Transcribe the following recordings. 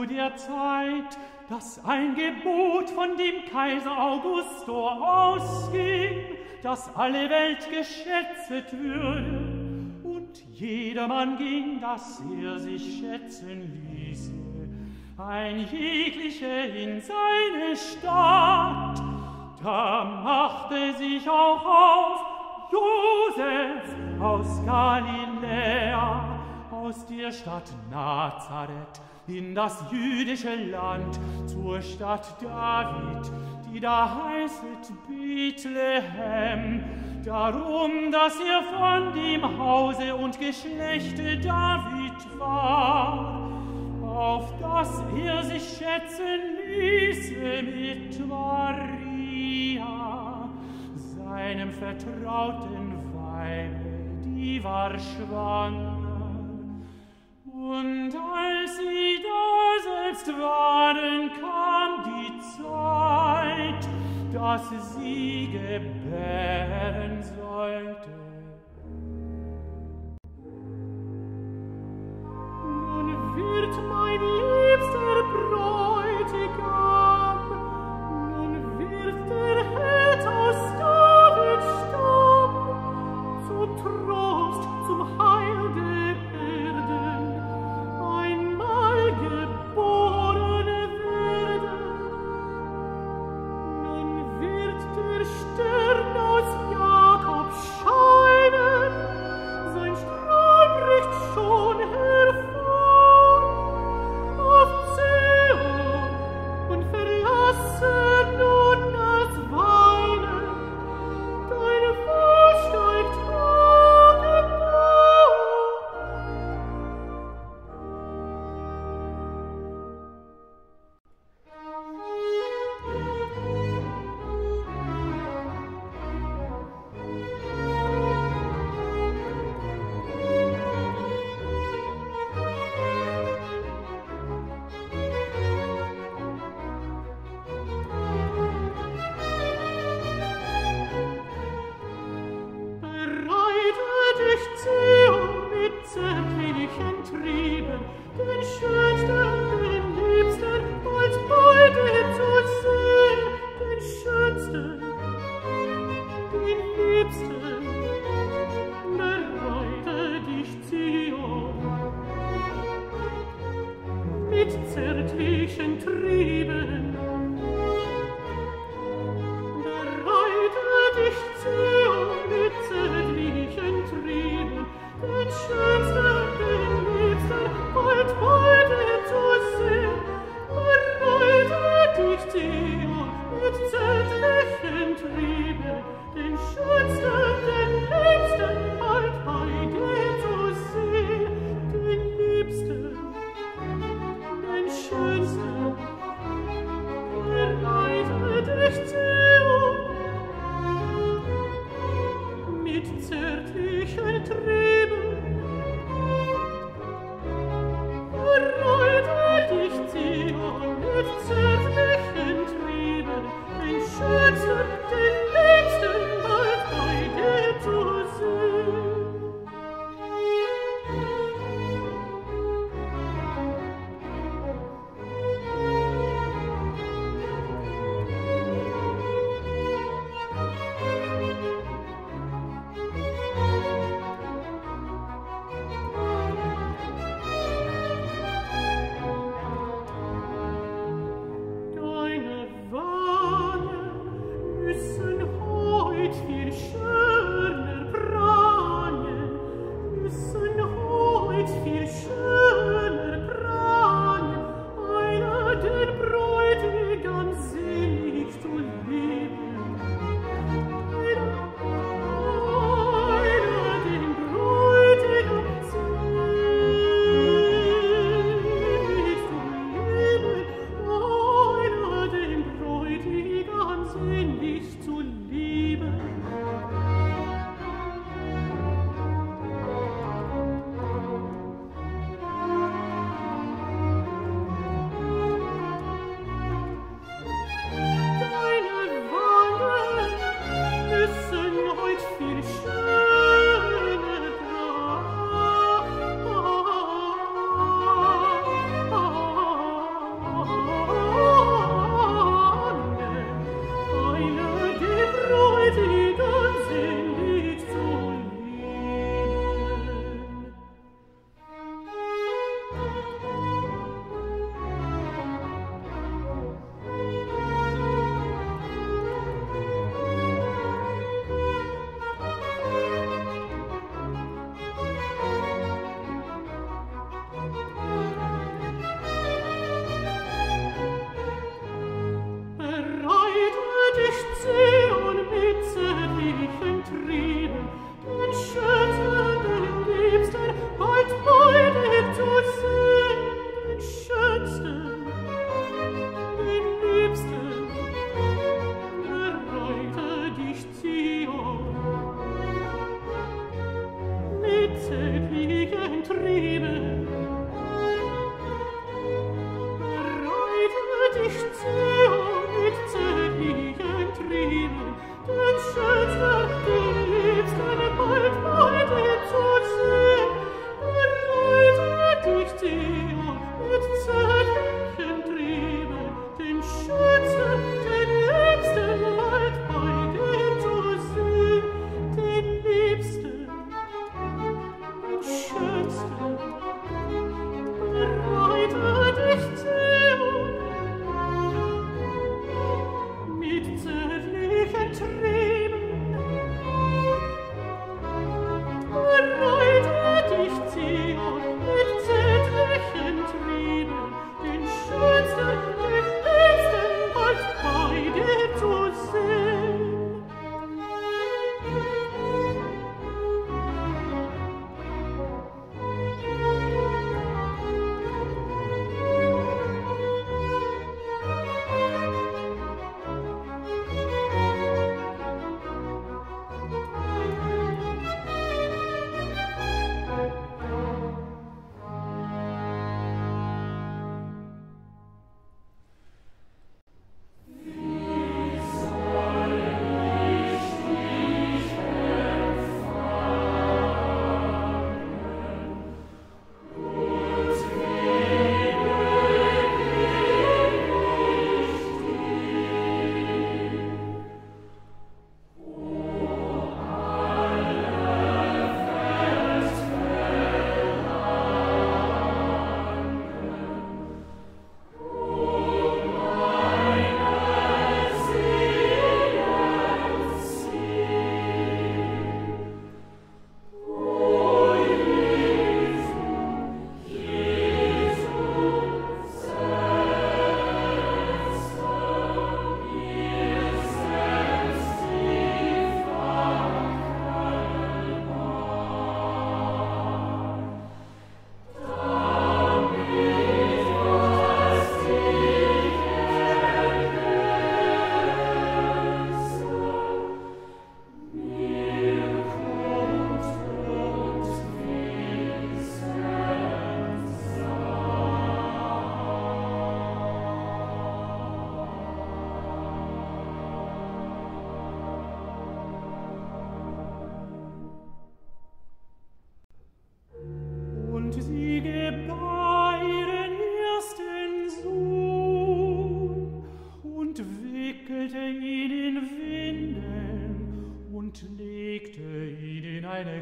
zu der Zeit, dass ein Gebot von dem Kaiser Augusto ausging, dass alle Welt geschätzet würde, und jedermann ging, dass er sich schätzen ließe, ein jeglicher in seine Stadt. Da machte sich auch auf Josef aus Galiläa, aus der Stadt Nazareth, in das jüdische Land, zur Stadt David, die da heißet Bethlehem, darum, dass er von dem Hause und Geschlechte David war, auf dass er sich schätzen ließe mit Maria, seinem vertrauten Weibe, die war schwanger. Und als sie da selbst waren, kam die Zeit, dass sie gebären sollte. Nun wird mein liebster Bräutigam, nun wird der Held aus Davids Stamm zu Trost, zum Heil der Erden einmal geboren werden. Nun wird der Stern aus Jakob scheinen, sein Strahl bricht schon hervor, auf Zion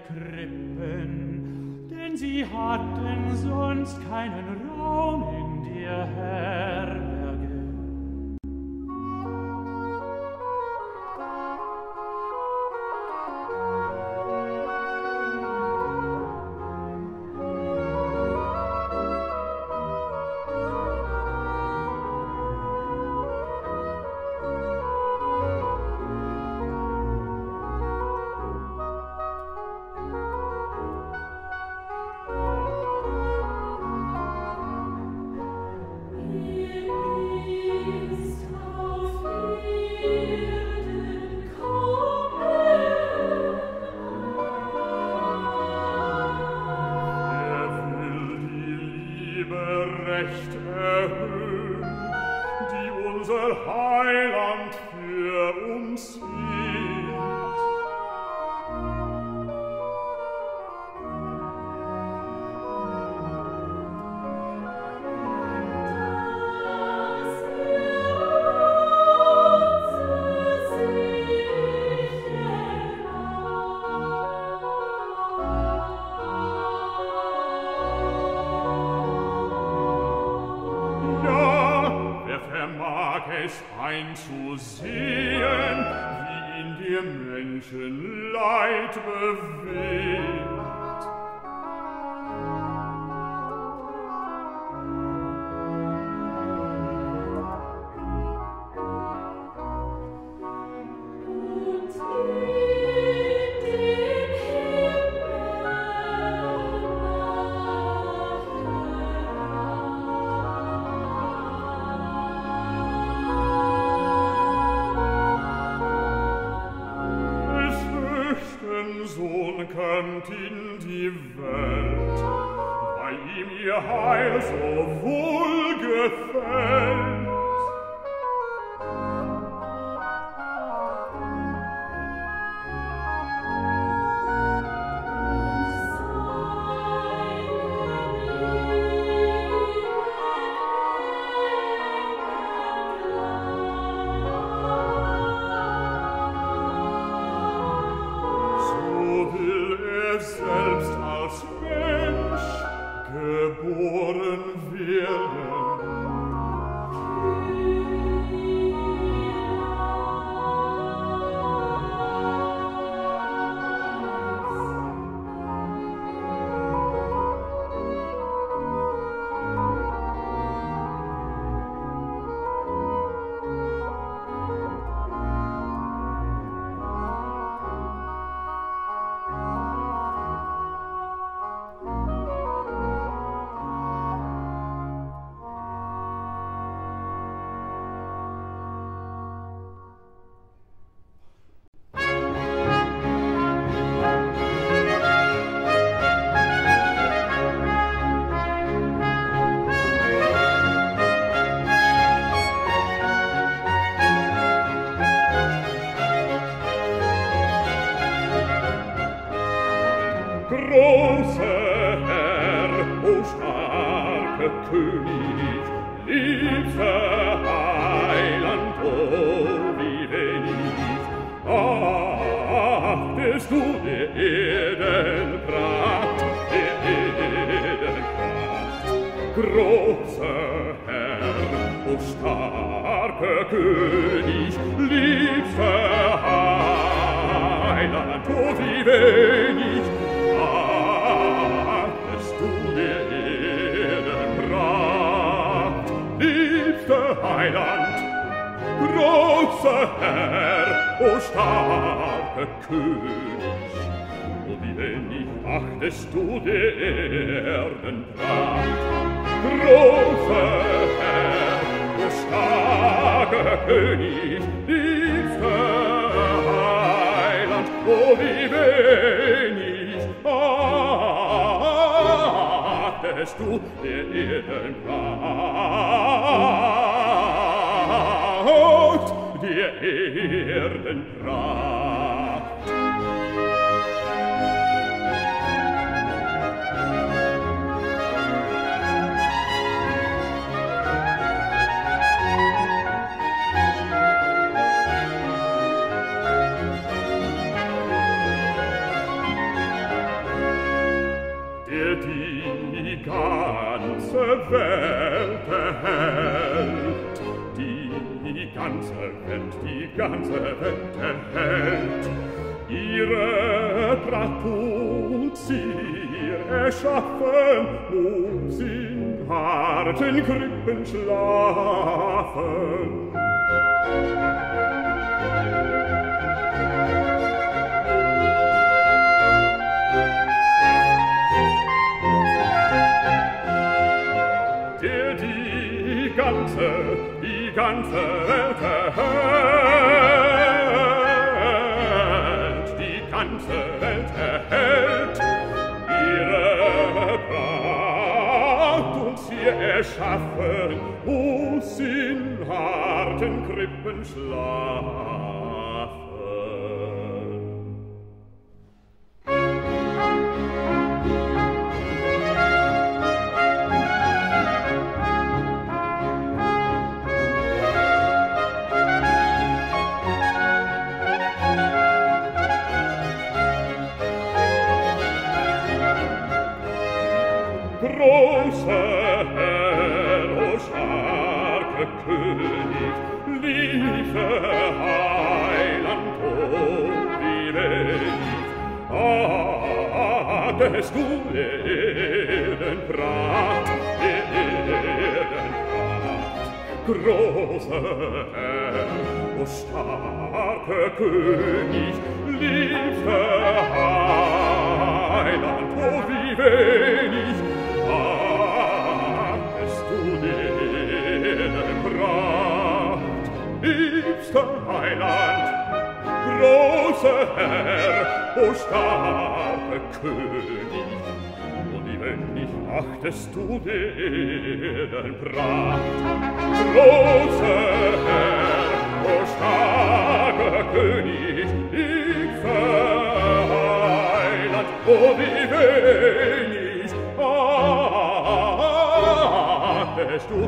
Krippen, denn sie hatten sonst keinen Raum in der Herberge. Einzusehen, wie ihn der Menschen Leid bewegt. Und in den Sohn kommt in die Welt, weil ihm ihr Heil so wohl gefällt. Selbst als Mensch geboren werden. Großer Herr, o starker König, liebster Heiland, o wie wenig achtest du der Erdenpracht, Großer Herr, o starker König, liebster Heiland, o wie wenig achtest du der Erdenpracht, liebster Heiland, großer Herr, o starker König, o wie wenig achtest du der Erdenpracht, großer Herr, o starker König, liebster Heiland, o wie wenig achtest du der Erdenpracht, der Erdenpracht. Welt erhält. Die ganze Welt erhält. Ihre Pracht tut sie erschaffen, muss in harten Krippen schlafen. Der die ganze Welt erhält, die ganze Welt erhält, ihre Pracht und sie erschaffen, muss in harten Krippen schlafen. Großer Herr, o starker König, liebe Heiland, o wie wenig hattest du Erdenpracht, Großer Herr, o starker König, liebe Heiland, o wie wenig hattest du Erdenpracht, liebster Heiland, großer Herr, o starker König, o wie wenig achtest du Erdenpracht, großer Herr, o starker König, liebster Heiland, o wie wenig hattest du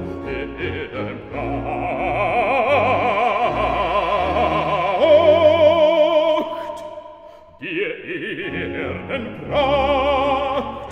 Erdenpracht, dir Erdenpracht.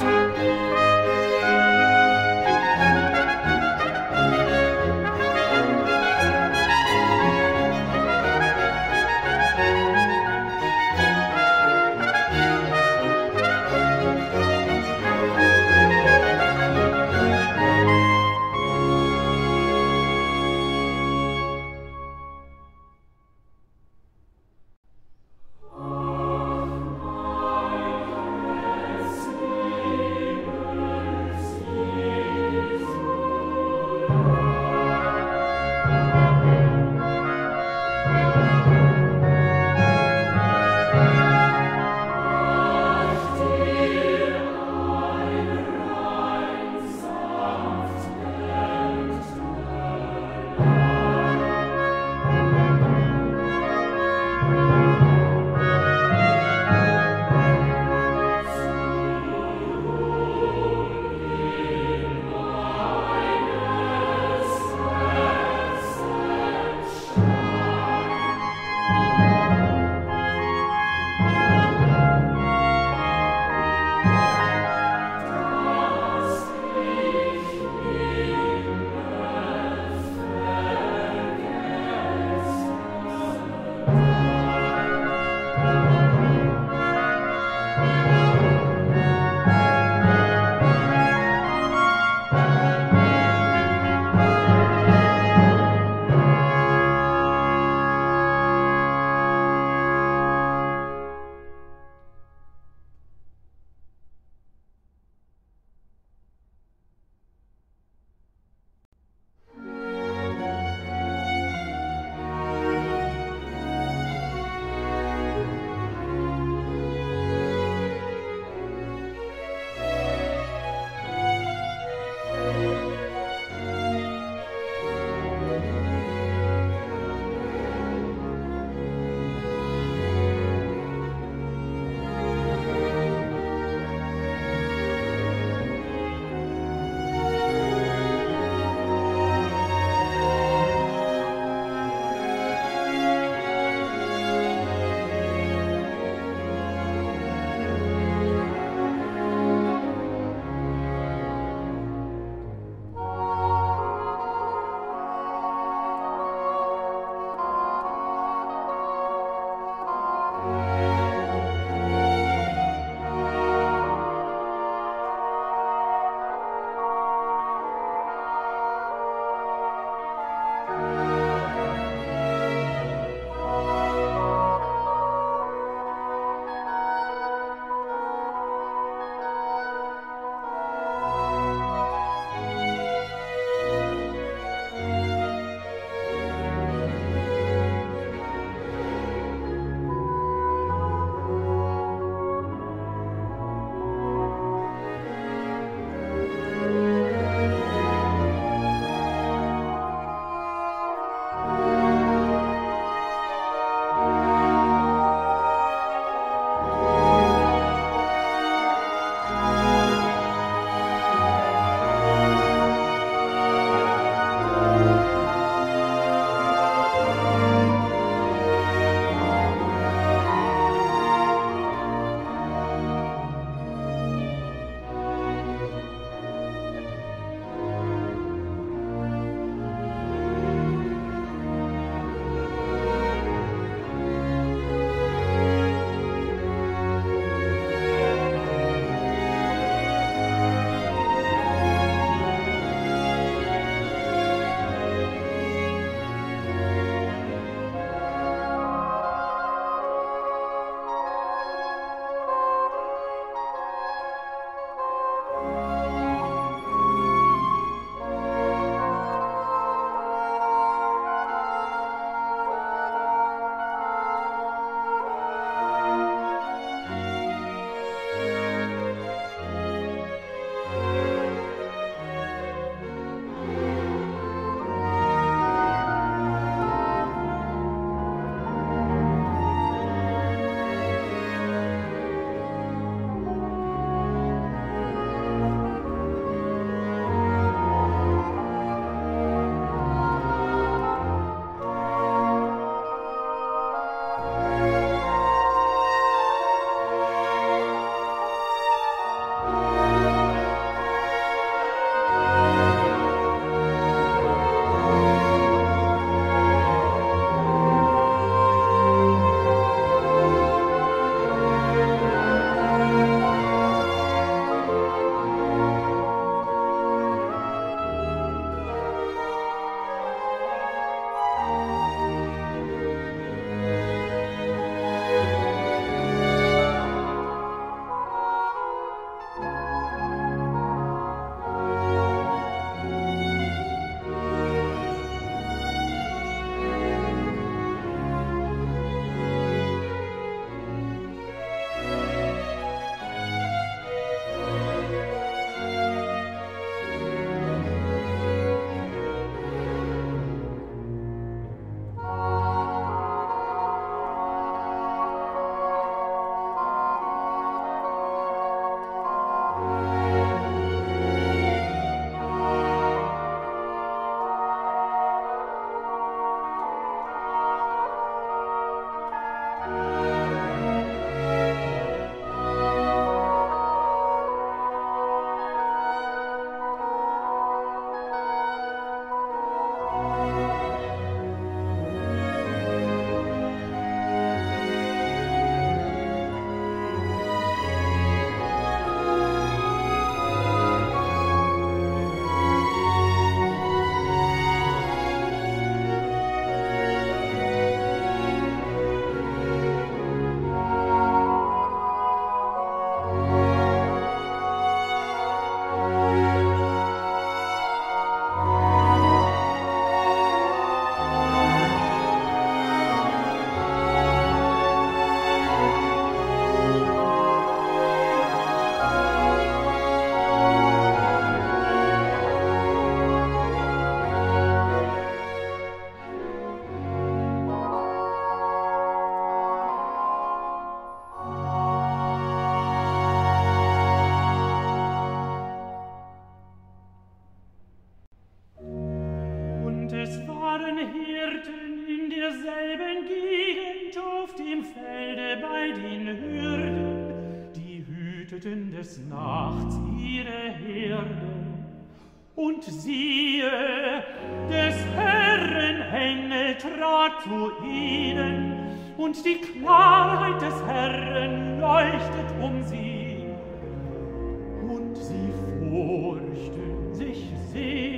hielten des Nachts ihre Herde, und siehe, des Herren Engel trat zu ihnen, und die Klarheit des Herren leuchtet um sie, und sie furchten sich sehr.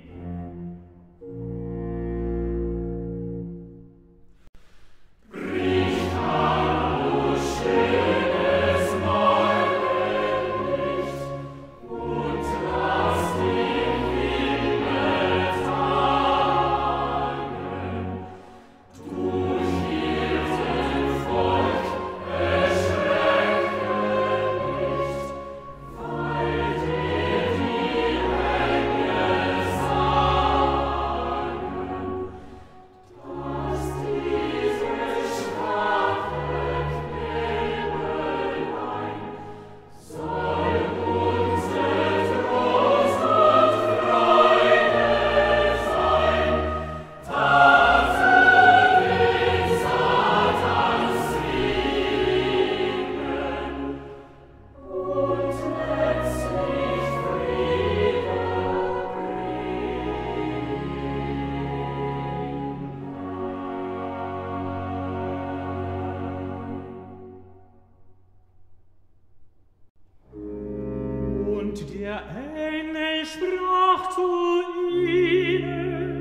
Der Engel sprach zu ihnen: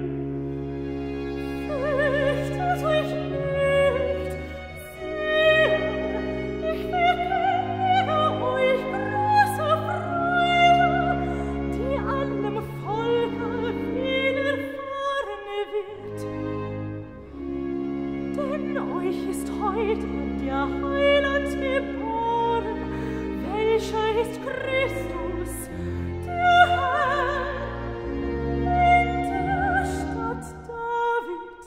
Fürchtet euch nicht, siehe, ich verkündige euch große Freude, die allem Volke widerfahren wird. Denn euch ist heute der Heiland geboren, welcher ist Christus, der Herr, in der Stadt David.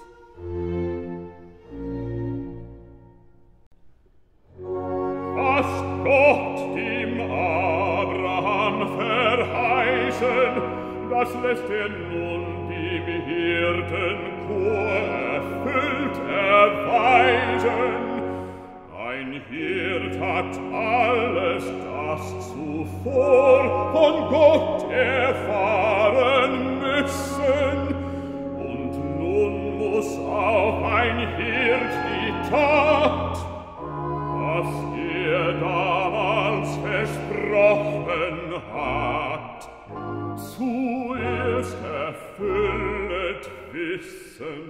Was Gott dem Abraham verheißen, das lässt nun dem Hirtenchor erfüllt erweisen. Ein Hirt hat alles das zuvor von Gott erfahren müssen, und nun muss auch ein Hirt die Tat, was damals versprochen hat, zuerst erfüllet wissen.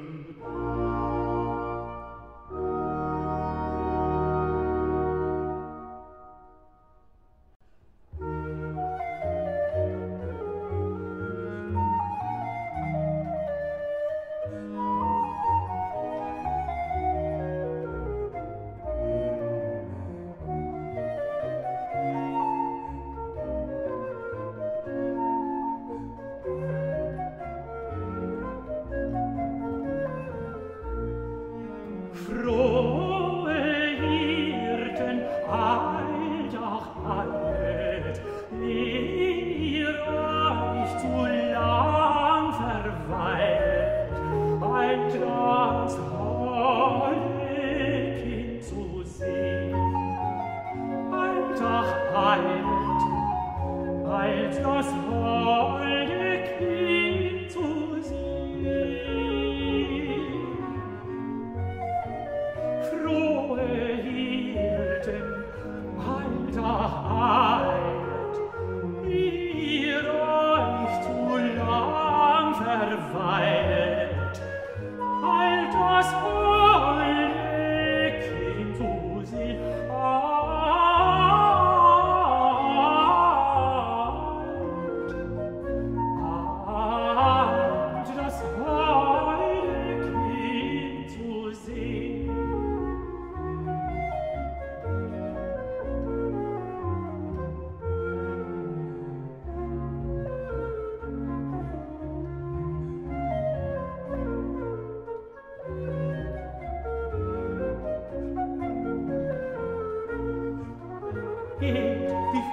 Die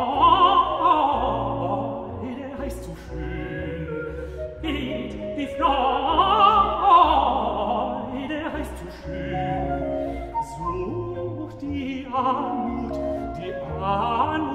Freude heißt so schön, die Freude heißt so schön, sucht die Anmut, die Anmut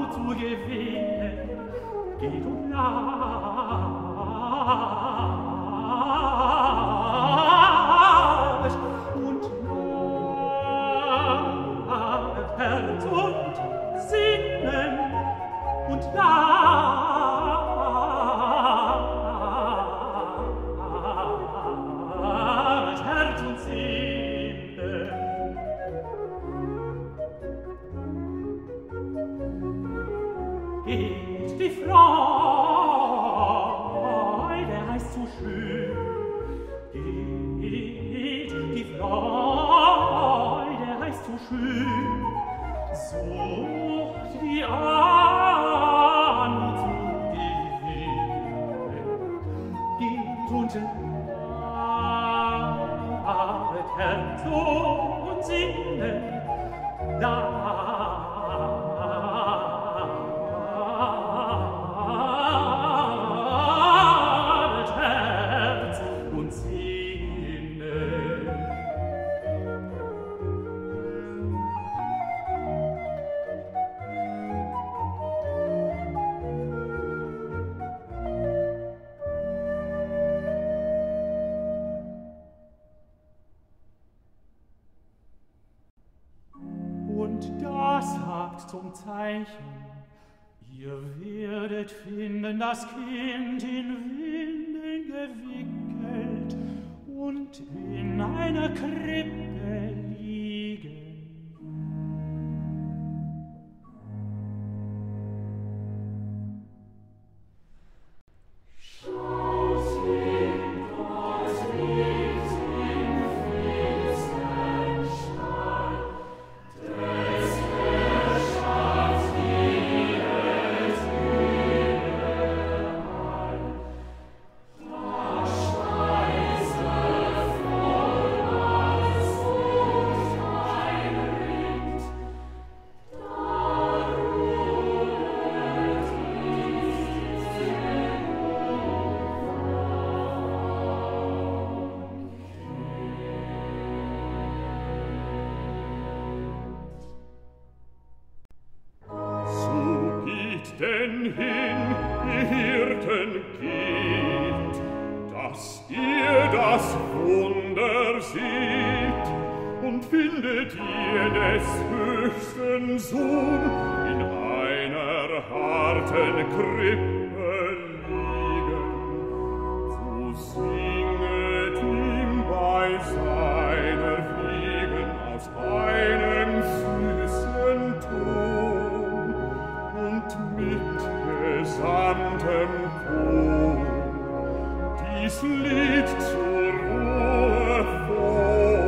der heißt so schön, sucht die Ahnen zu gewinnen, geht und labet Herz und Sinne, labet Herz und Sinne. Und das habt zum Zeichen, ihr werdet finden das Kind in Windeln gewickelt und in einer Krippe liegen. Denn hin, ihr Hirten, geht, dass ihr das Wunder seht, und findet ihr des höchsten Sohn in einer harten Krippe liegen, so singet ihm bei seiner Wegen aus einem süßen Ton und mit gesamtem Chor dies Lied zur Ruhe vor.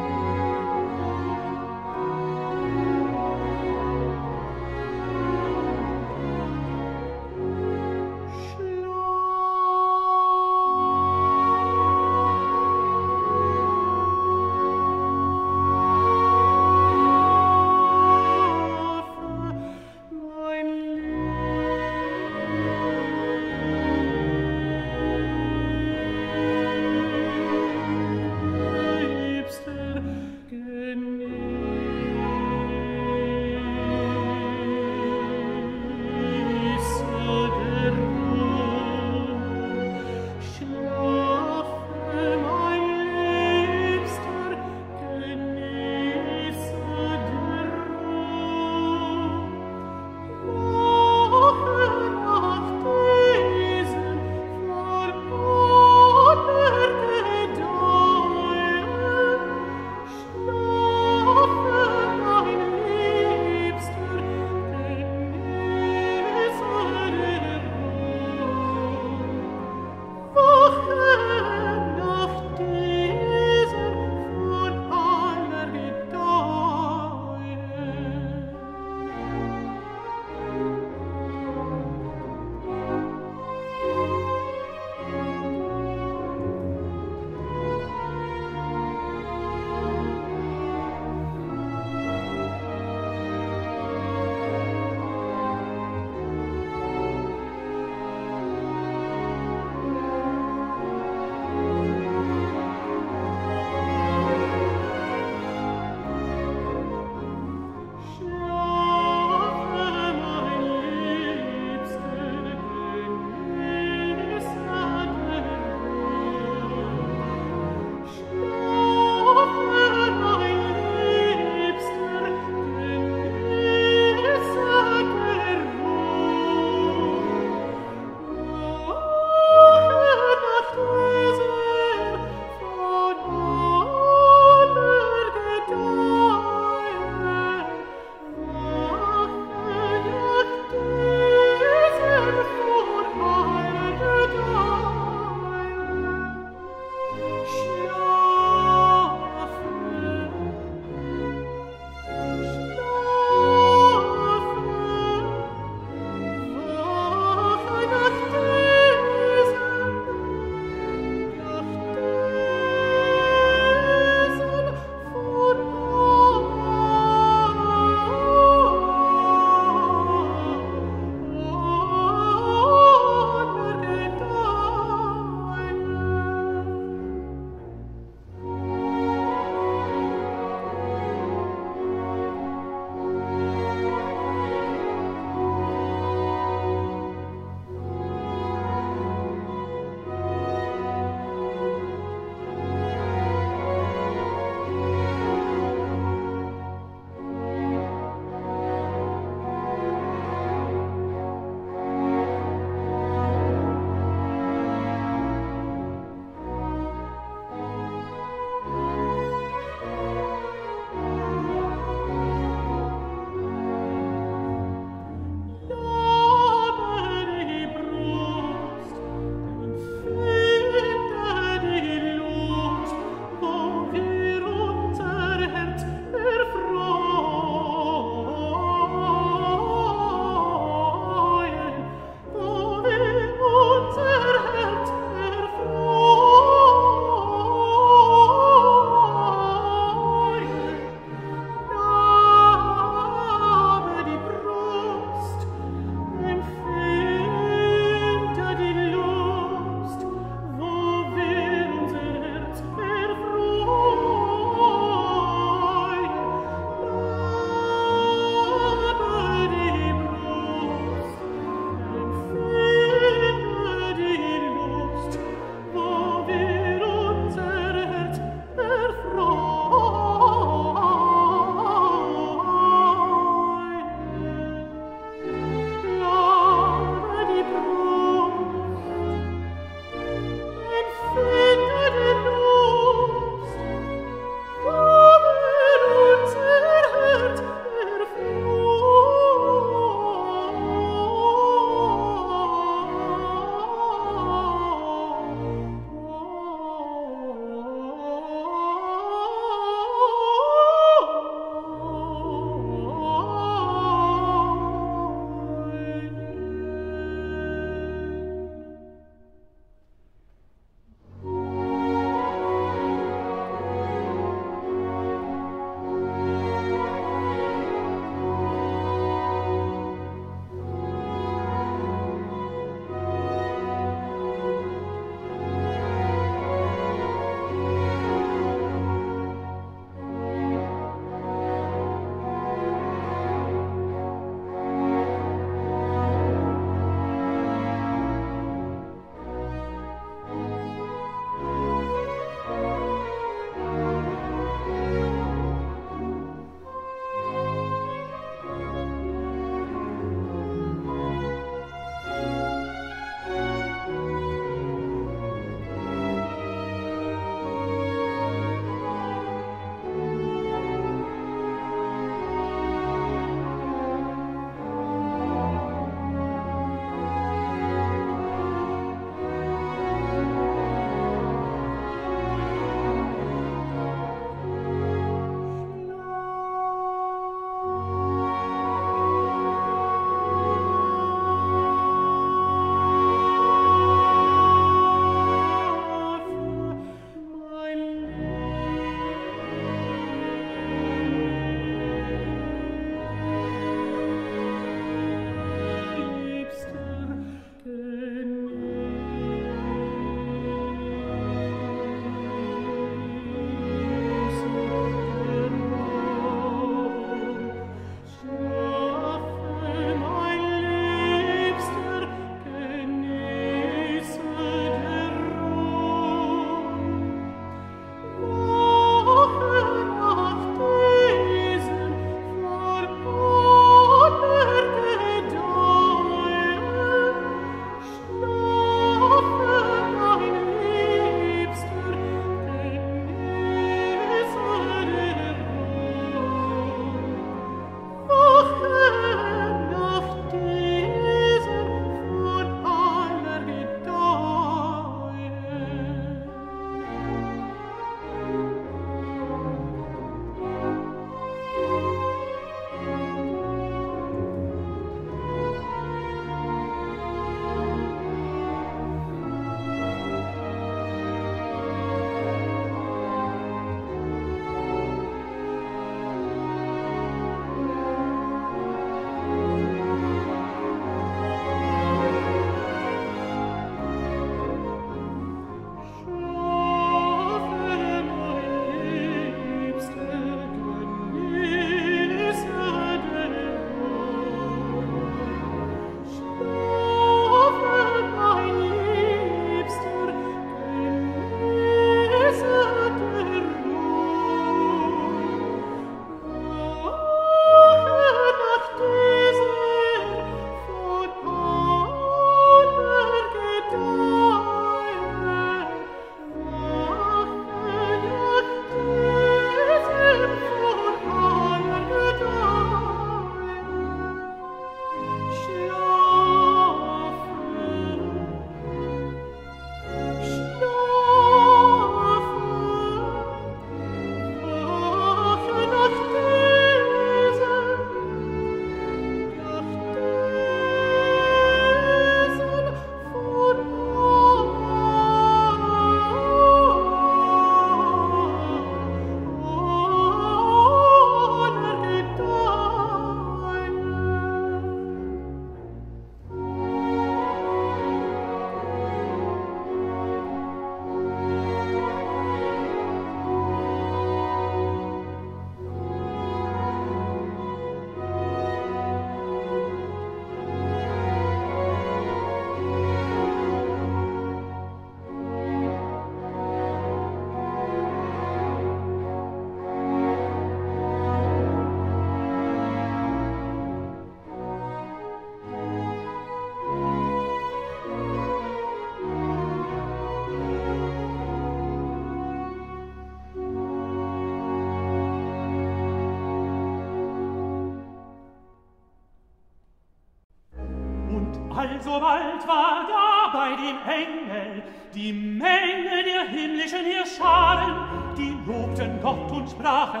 Alsobald war da bei dem Engel die Menge der himmlischen Heerscharen, die lobten Gott und sprachen: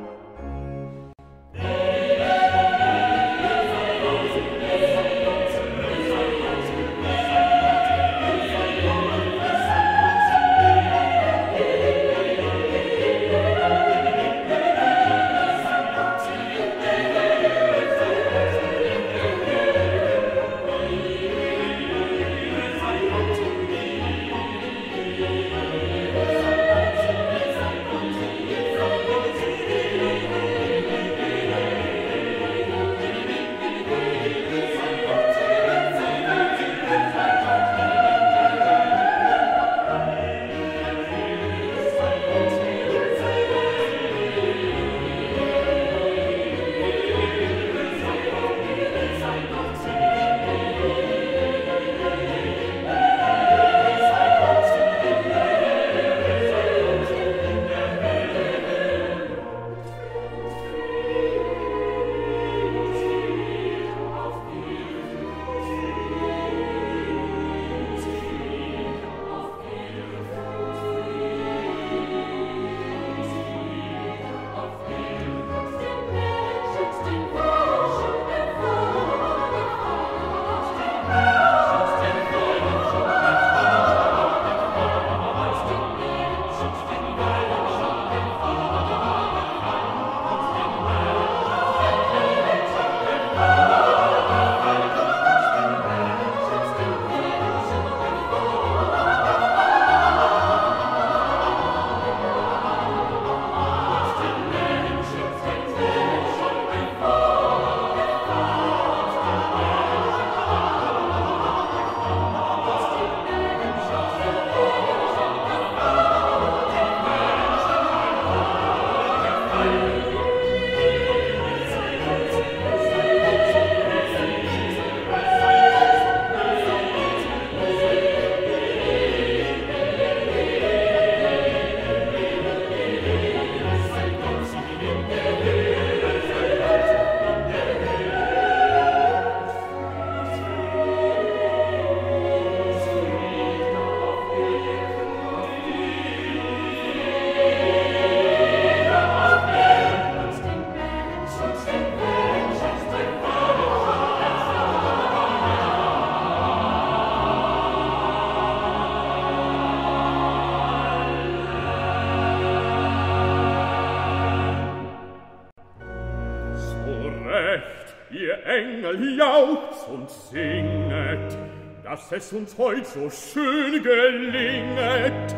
Jauchzt und singet, dass es uns heut so schön gelinget.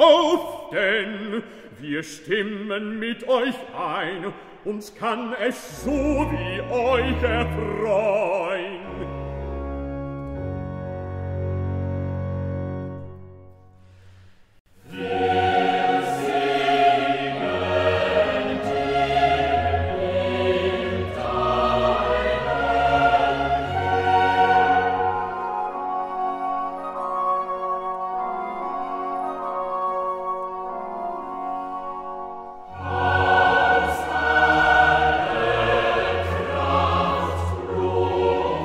Auf denn, wir stimmen mit euch ein, uns kann es so wie euch erfreuen. Aus alle Kraft, Ruhe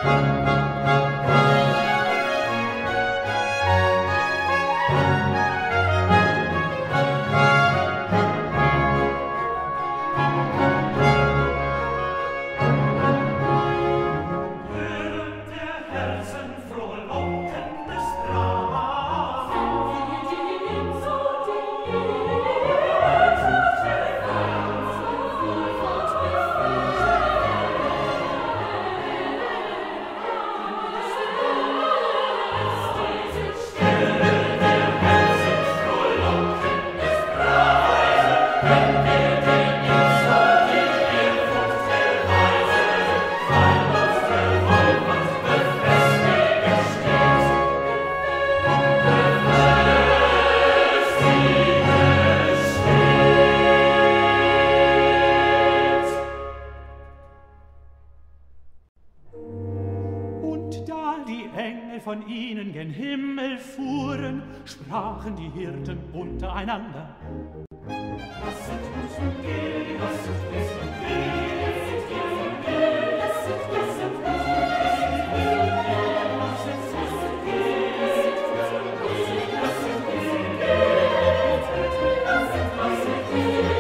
Von ihnen gen Himmel fuhren, sprachen die Hirten untereinander. Lasset uns nun gehen, lasset uns nun gehen, lasset uns nun gehen, lasset uns nun gehen, lasset uns nun gehen, lasset uns nun gehen, lasset uns nun gehen, lasset uns nun gehen.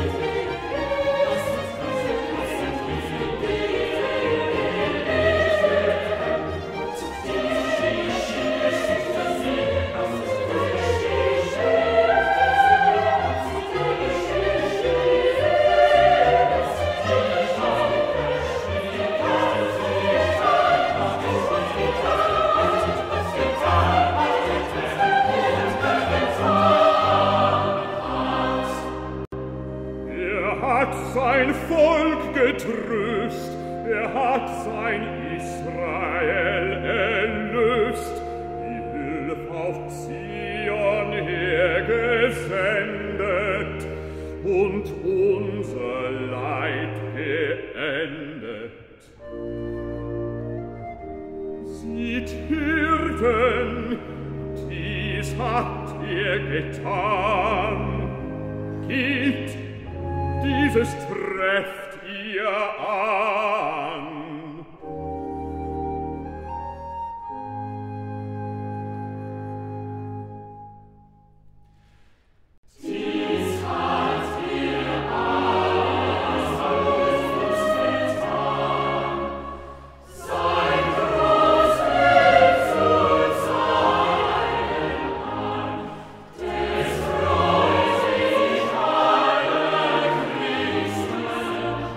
Sein Volk getröst, hat sein Israel erlöst, die Hilfe auf Zion hergesendet und unser Leid beendet. Sieht, Hirten, dies habt ihr getan. Geht, dieses trefft ihr an. Dies hat ihr alles getan. Sein großes zu seinem Mann, des freut sich alle Christen,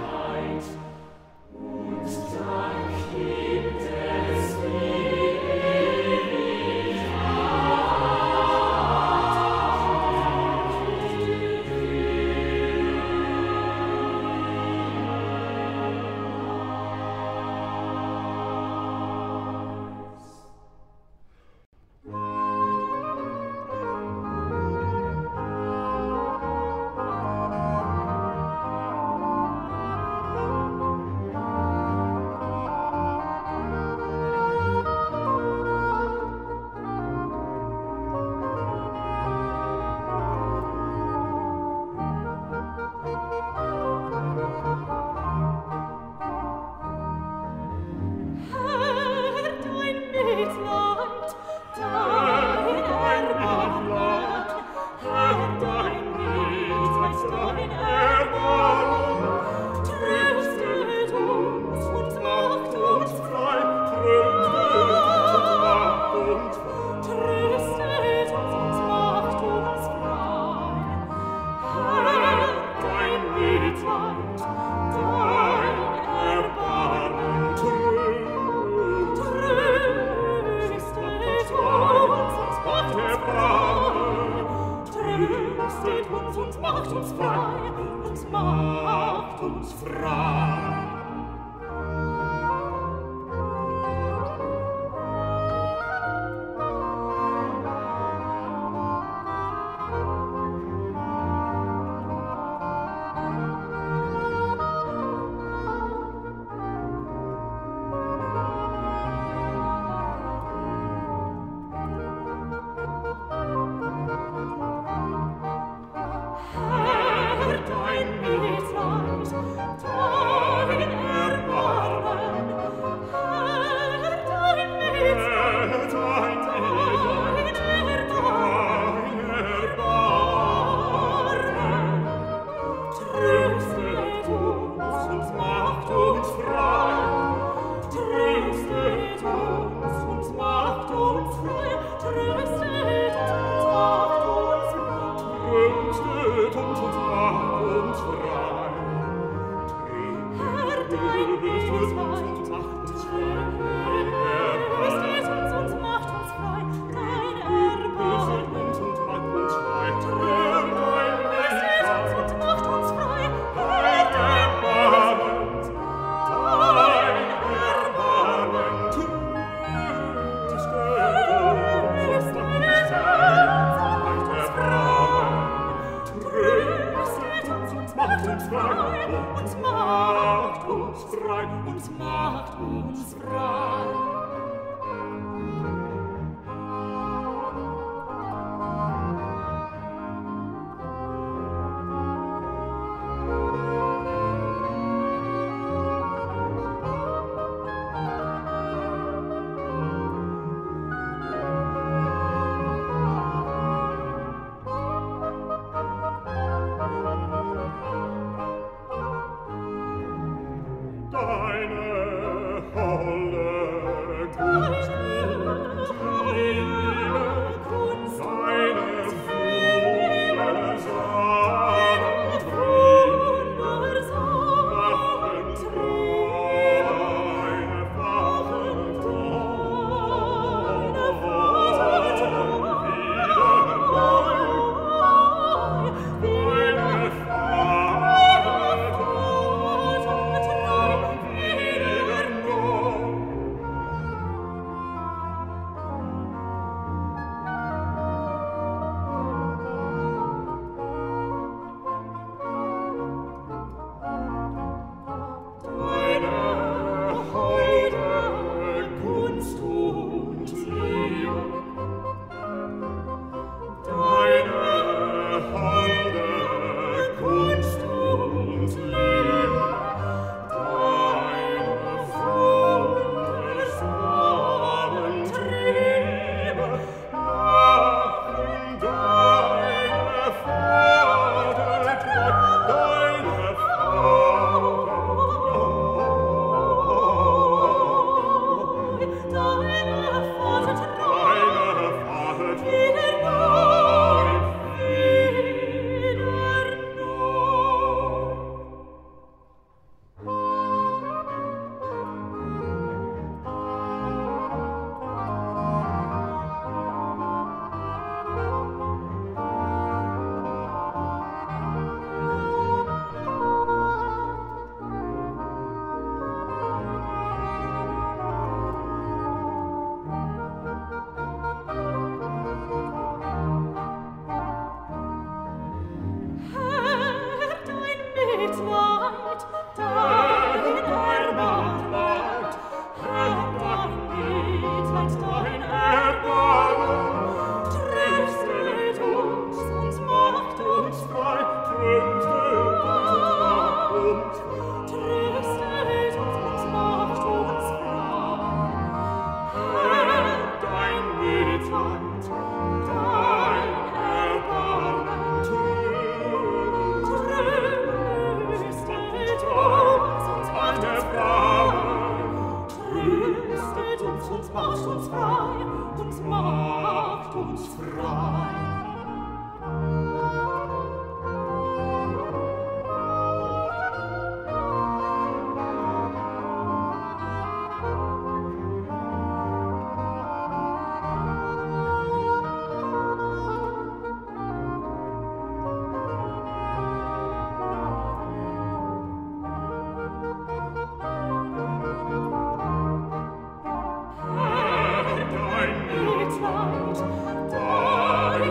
Dein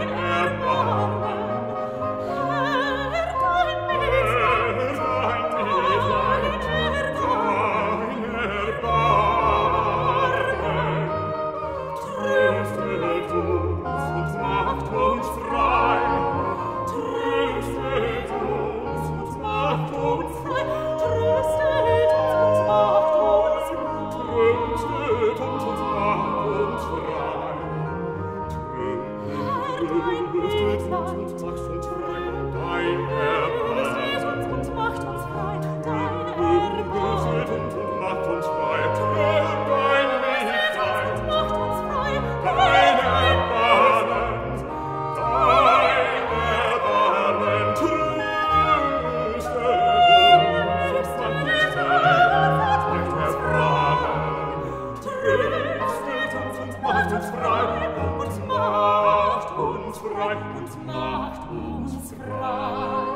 frei und macht uns frei.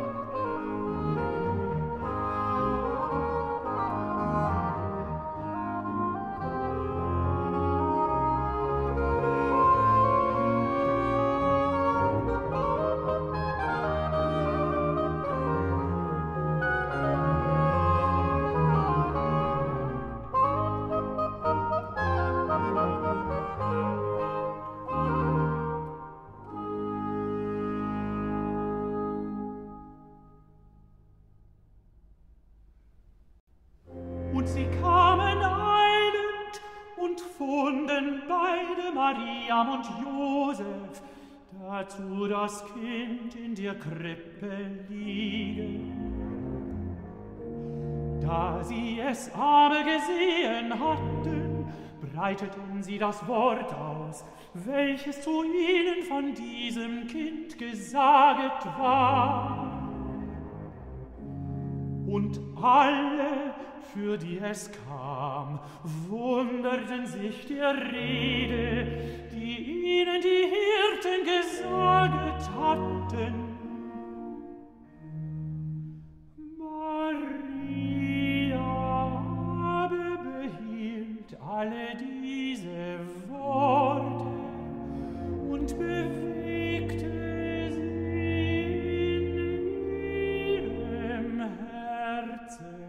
Und sie kamen eilend und funden beide Mariam und Josef, dazu das Kind in der Krippe liegen. Da sie es aber gesehen hatten, breiteten sie das Wort aus, welches zu ihnen von diesem Kind gesaget war. Und alle, für die es kam, wunderten sich der Rede, die ihnen die Hirten gesaget hatten. Maria aber behielt alle diese Worte und bewegte sie in ihrem Herzen.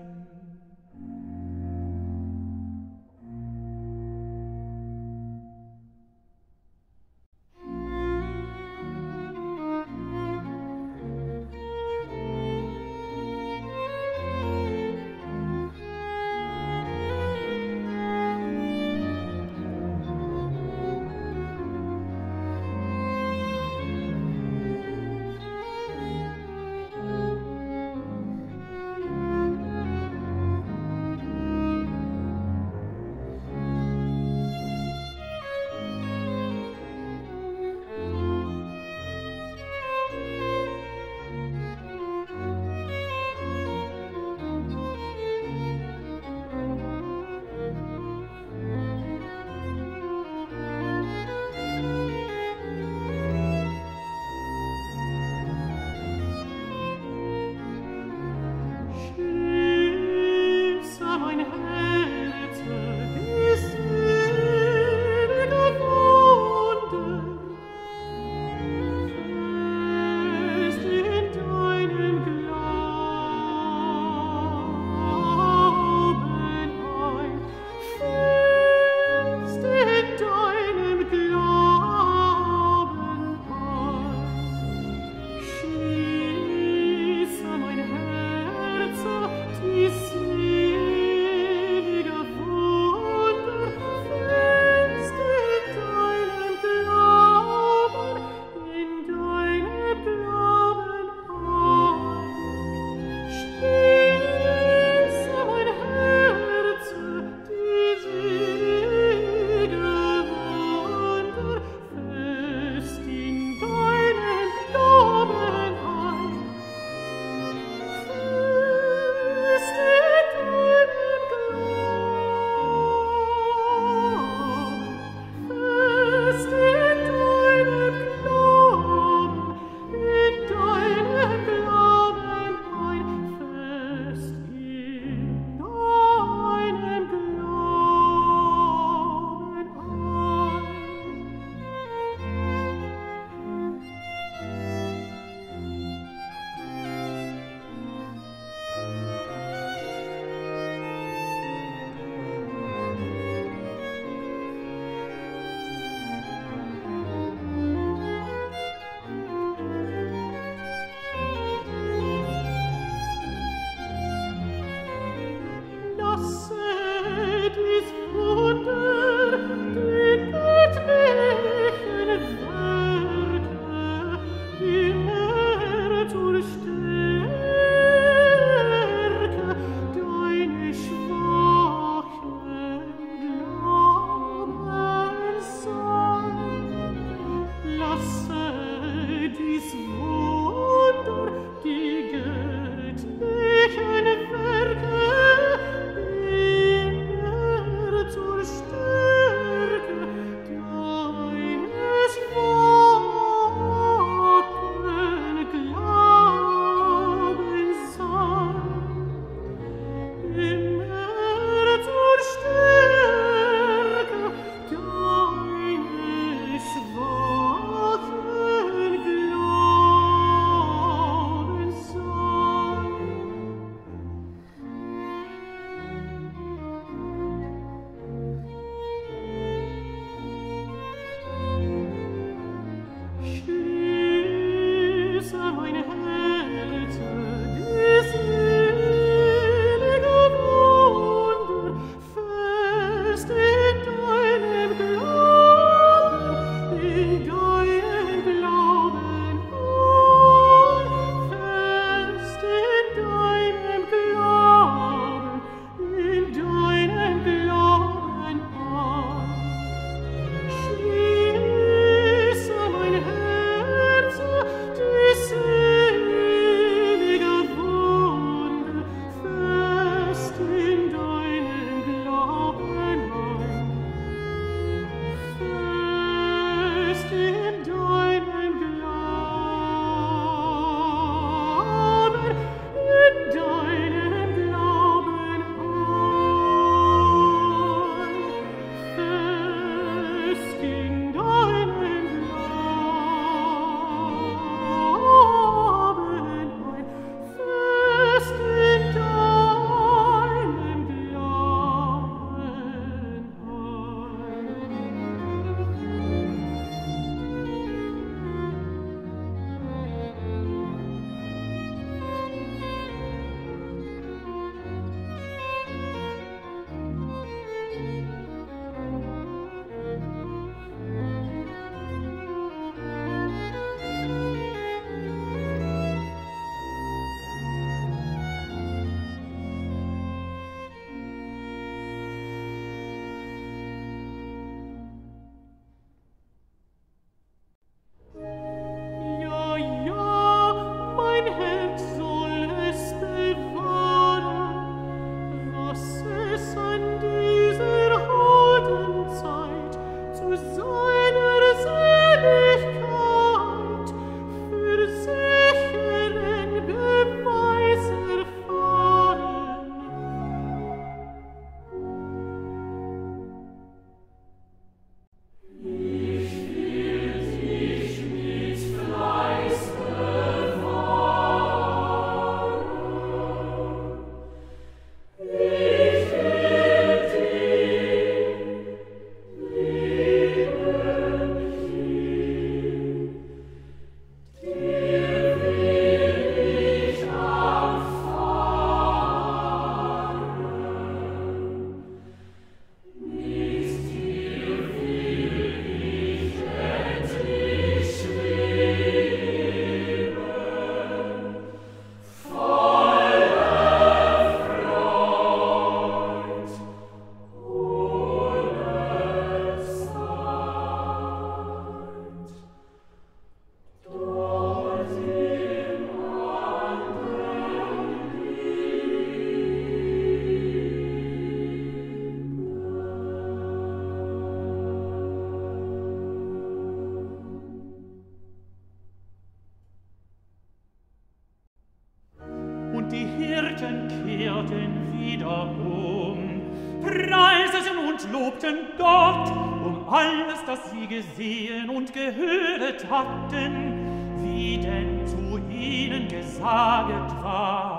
und lobten Gott um alles, das sie gesehen und gehöret hatten, wie denn zu ihnen gesaget war.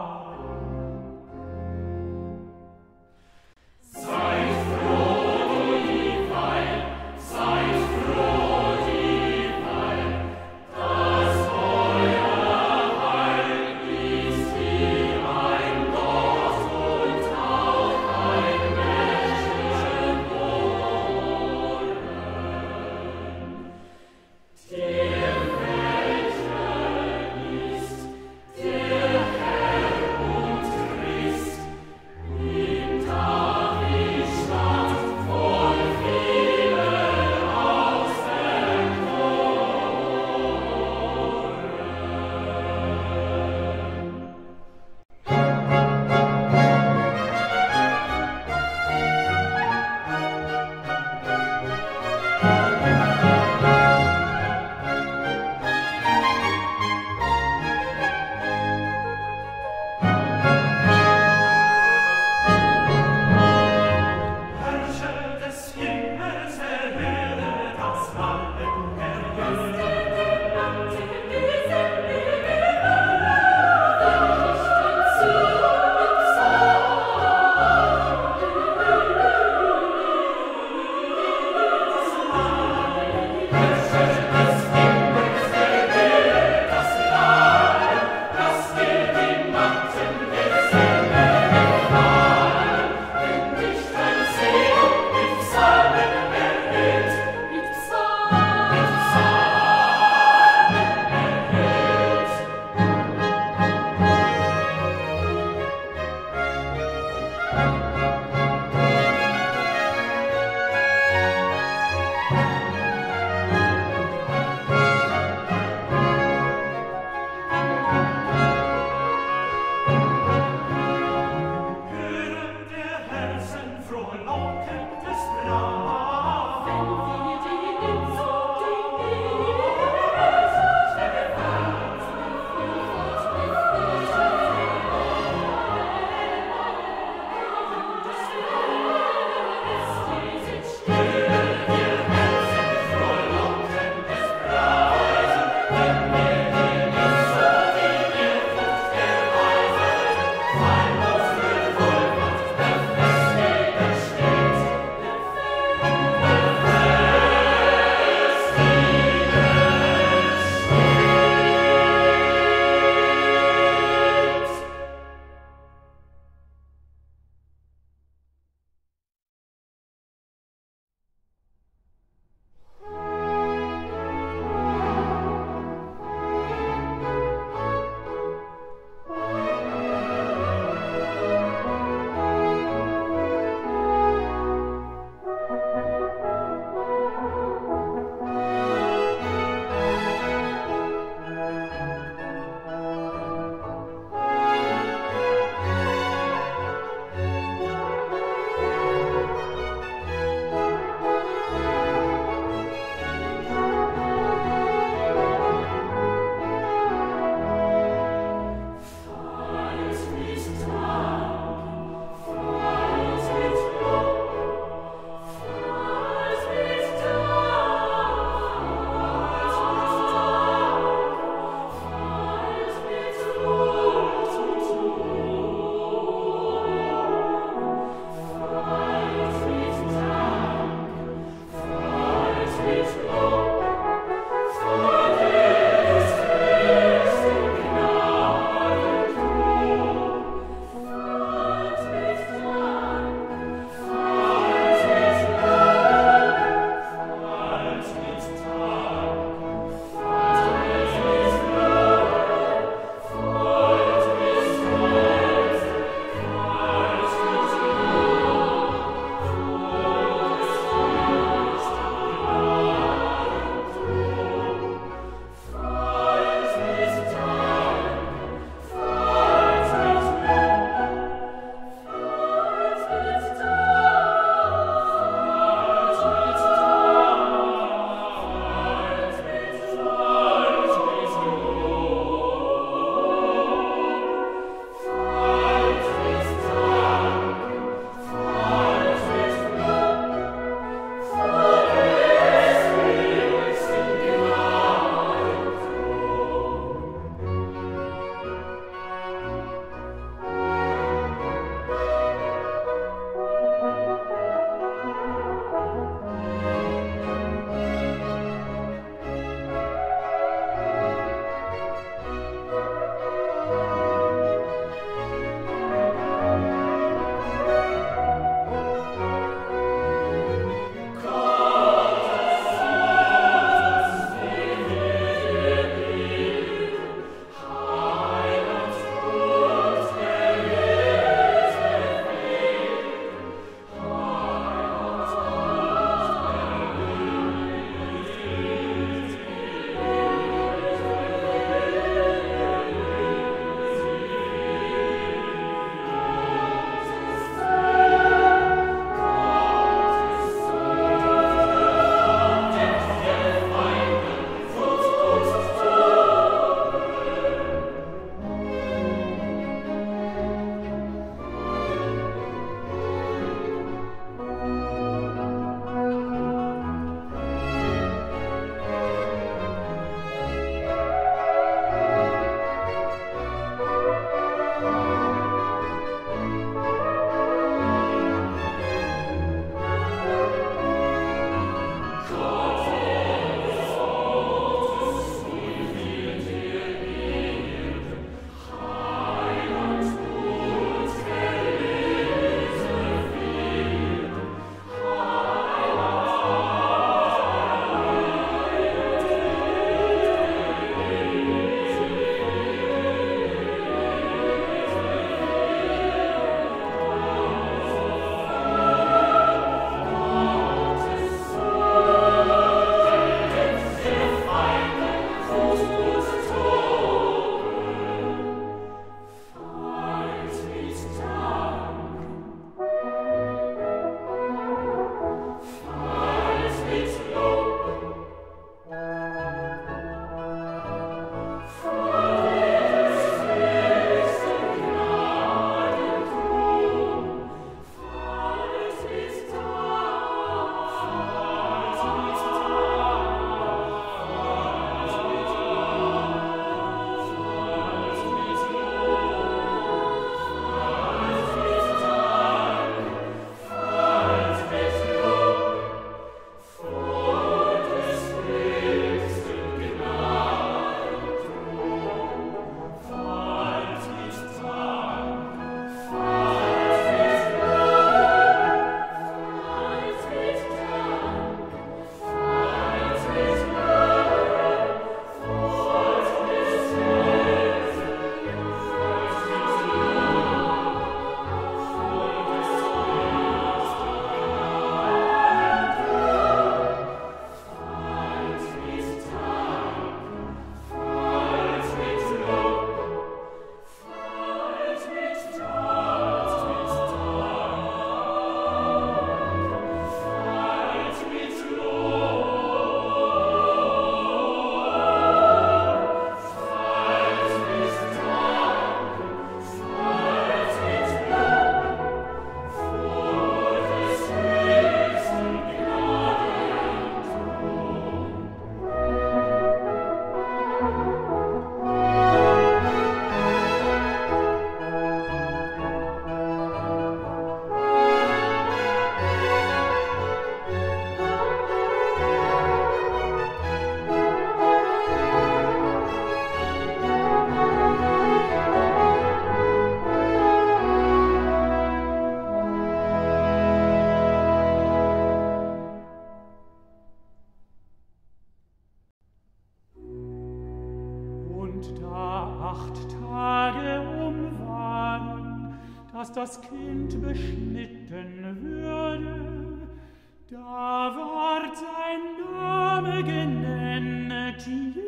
das Kind beschnitten würde, da ward sein Name genennet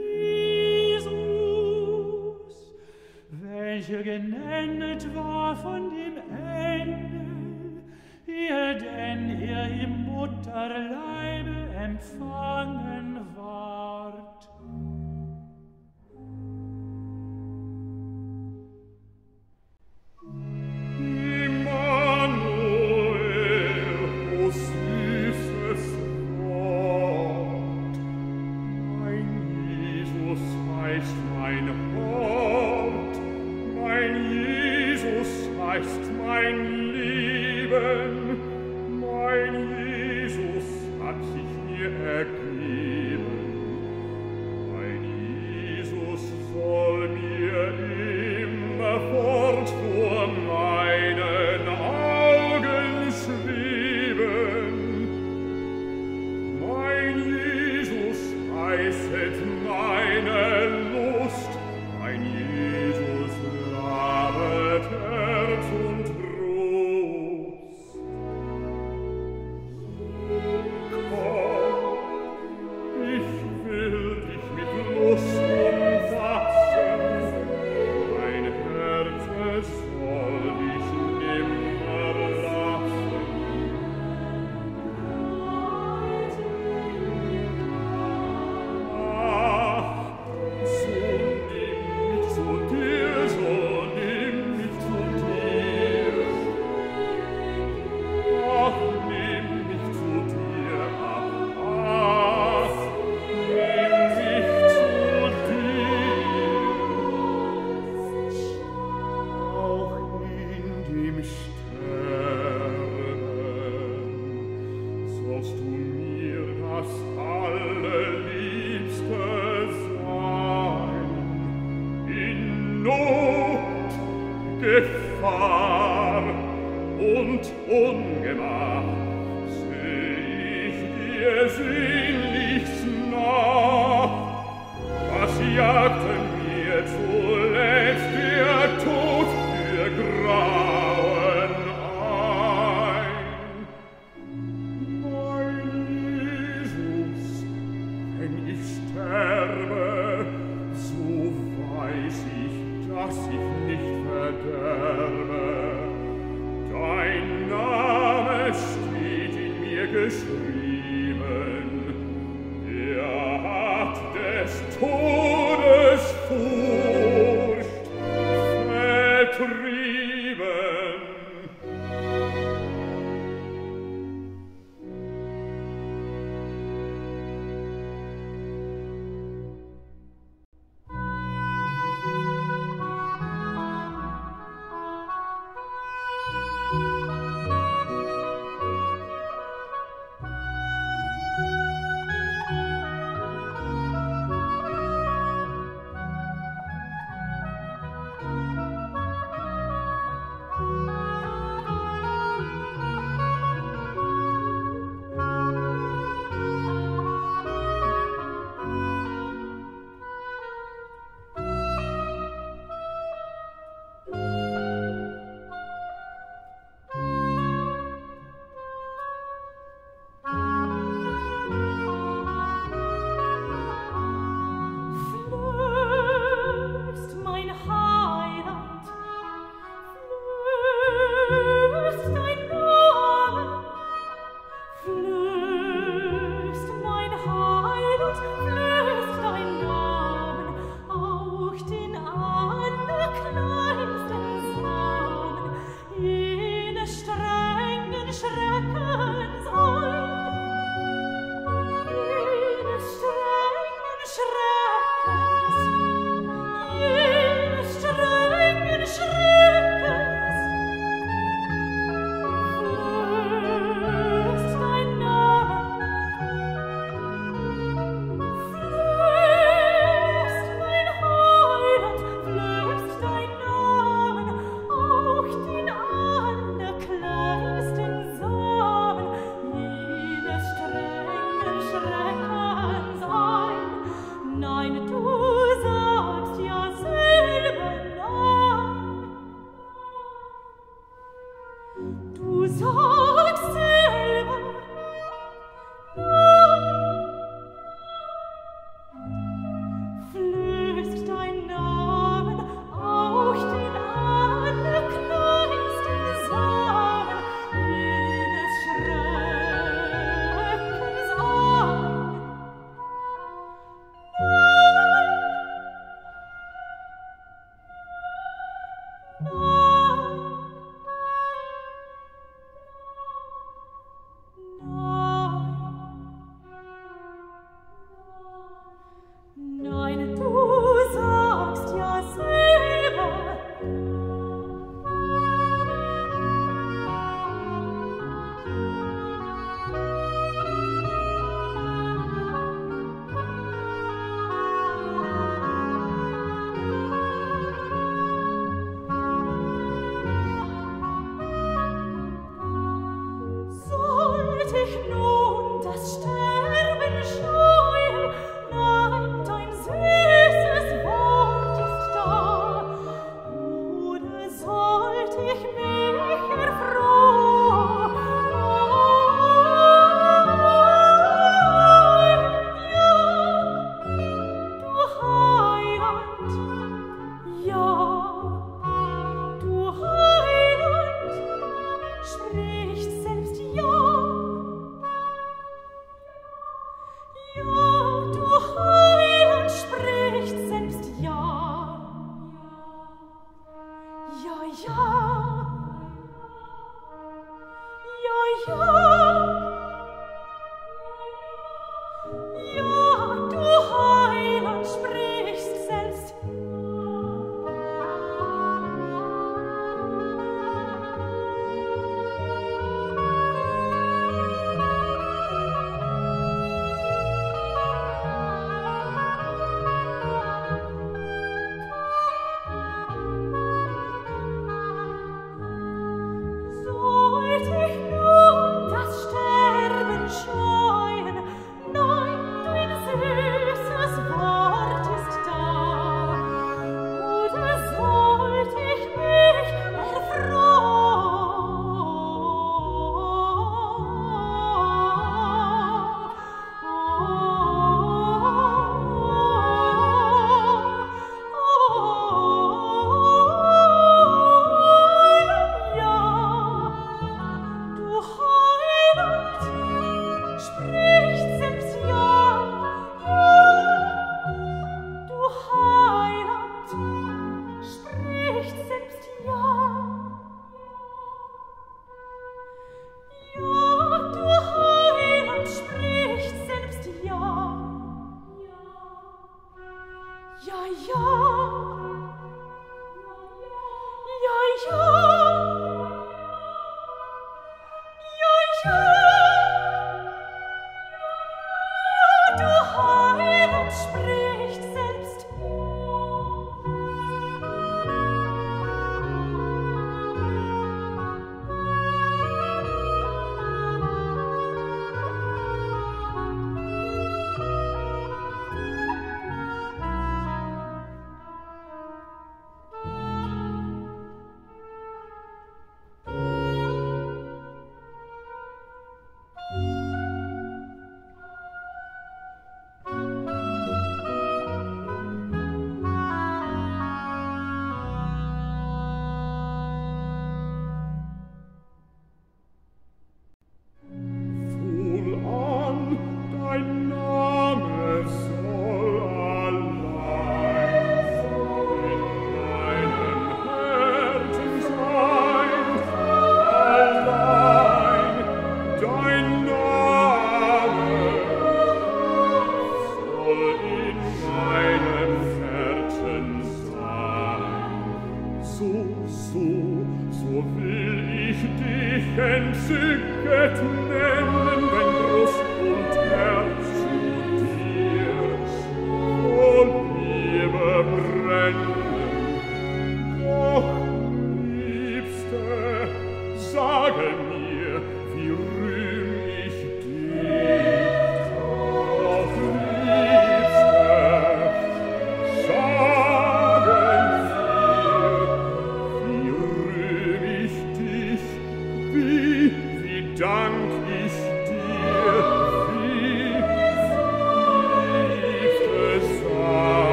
Jesus, welcher genennet war von dem Engel, ehe denn er im Mutterleibe empfangen ward.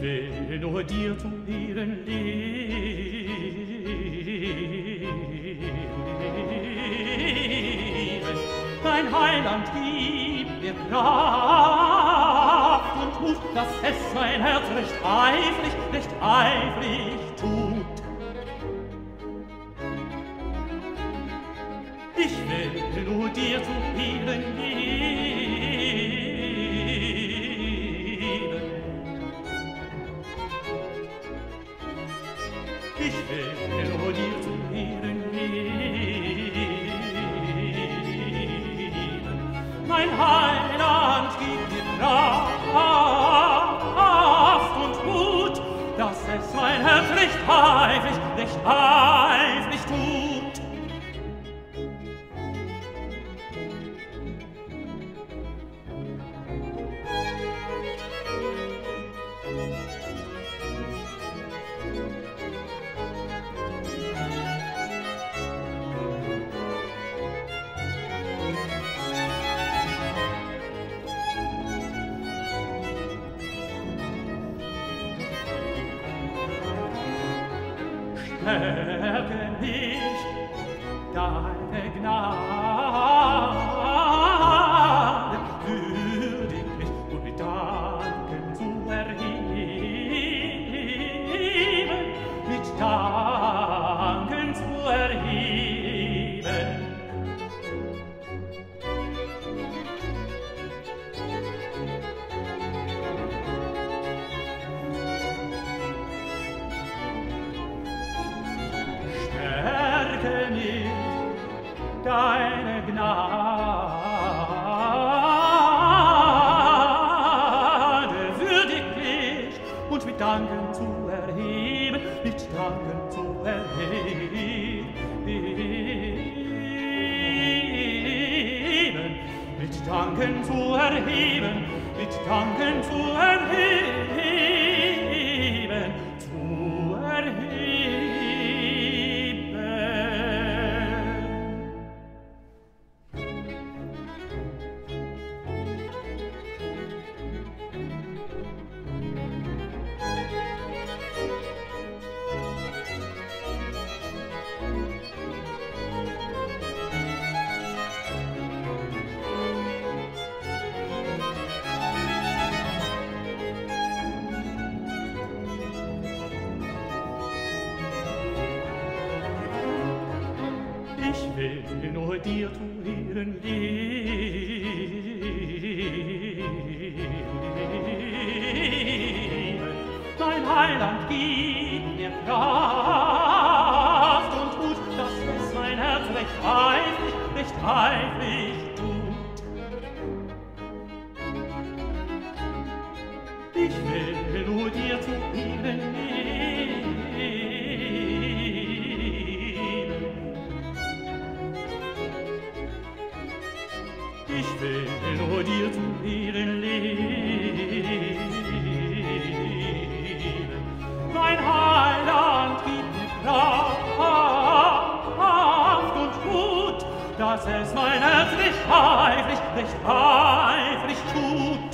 will nur dir zu Ehren leben. Dein Heiland gib mir Kraft und Mut, dass es mein Herz recht eifrig tut. Ich will nur dir zu Ehren leben. Ich will nur dir zu Ehren leben. Mein Heiland gibt dir Kraft und Mut, dass es mein Herz recht eifrig tut. Stärke mich, deine Gnade, würdig mich und mit Danken zu erheben, mit Danken zu erheben. Deine Gnade würdig mich und mit Danken zu erheben, mit Danken zu erheben, mit Danken zu erheben, mit Danken zu erheben, zu erheben. Ich will nur dir zu Ehren leben. Dein Heiland gib mir Kraft und Mut, dass es mein Herz recht eifrig tut. Ich will nur dir zu Ehren leben. Ich will nur dir zu Ehren leben. Mein Heiland gibt mir Kraft und Mut, dass es mein Herz recht eifrig tut.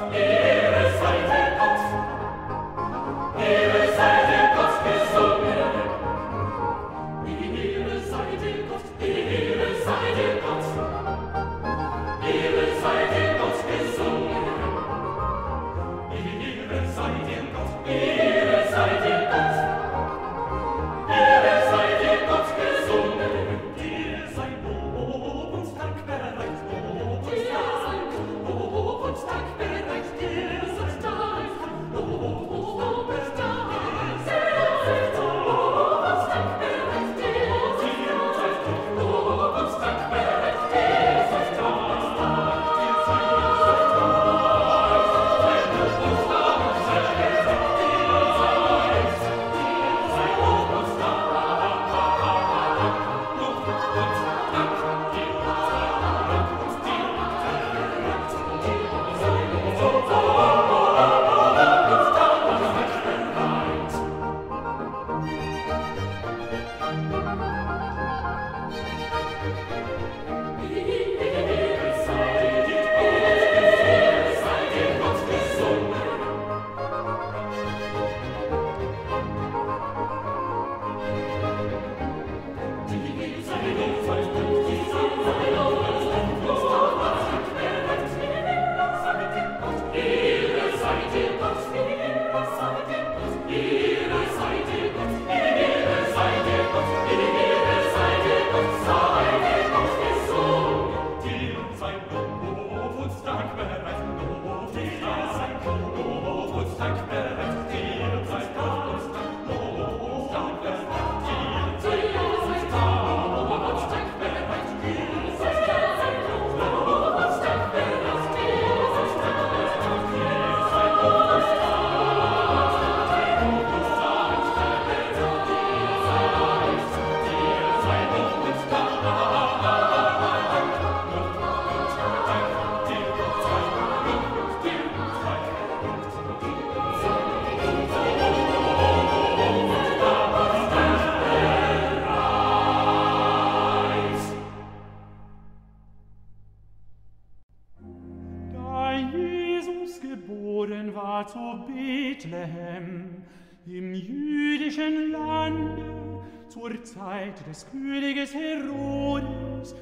Im jüdischen Lande zur Zeit des Königes Herodes,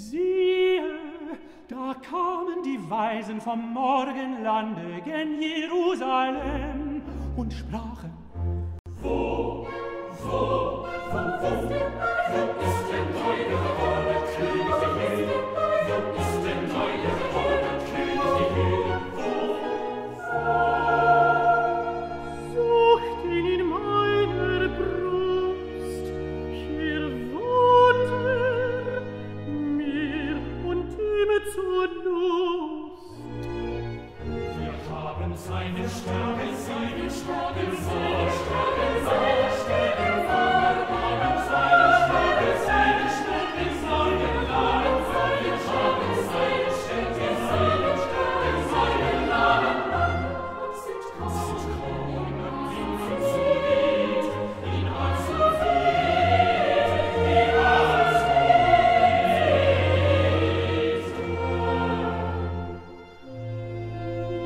siehe, da kamen die Weisen vom Morgenlande gen Jerusalem und sprachen: Wo ist der neue geborene König der Juden? Wo ist der neue geborene König der Juden? Sucht ihn in meiner Brust, hier wohnt mir und ihm zur Lust. Wir haben seine Stärke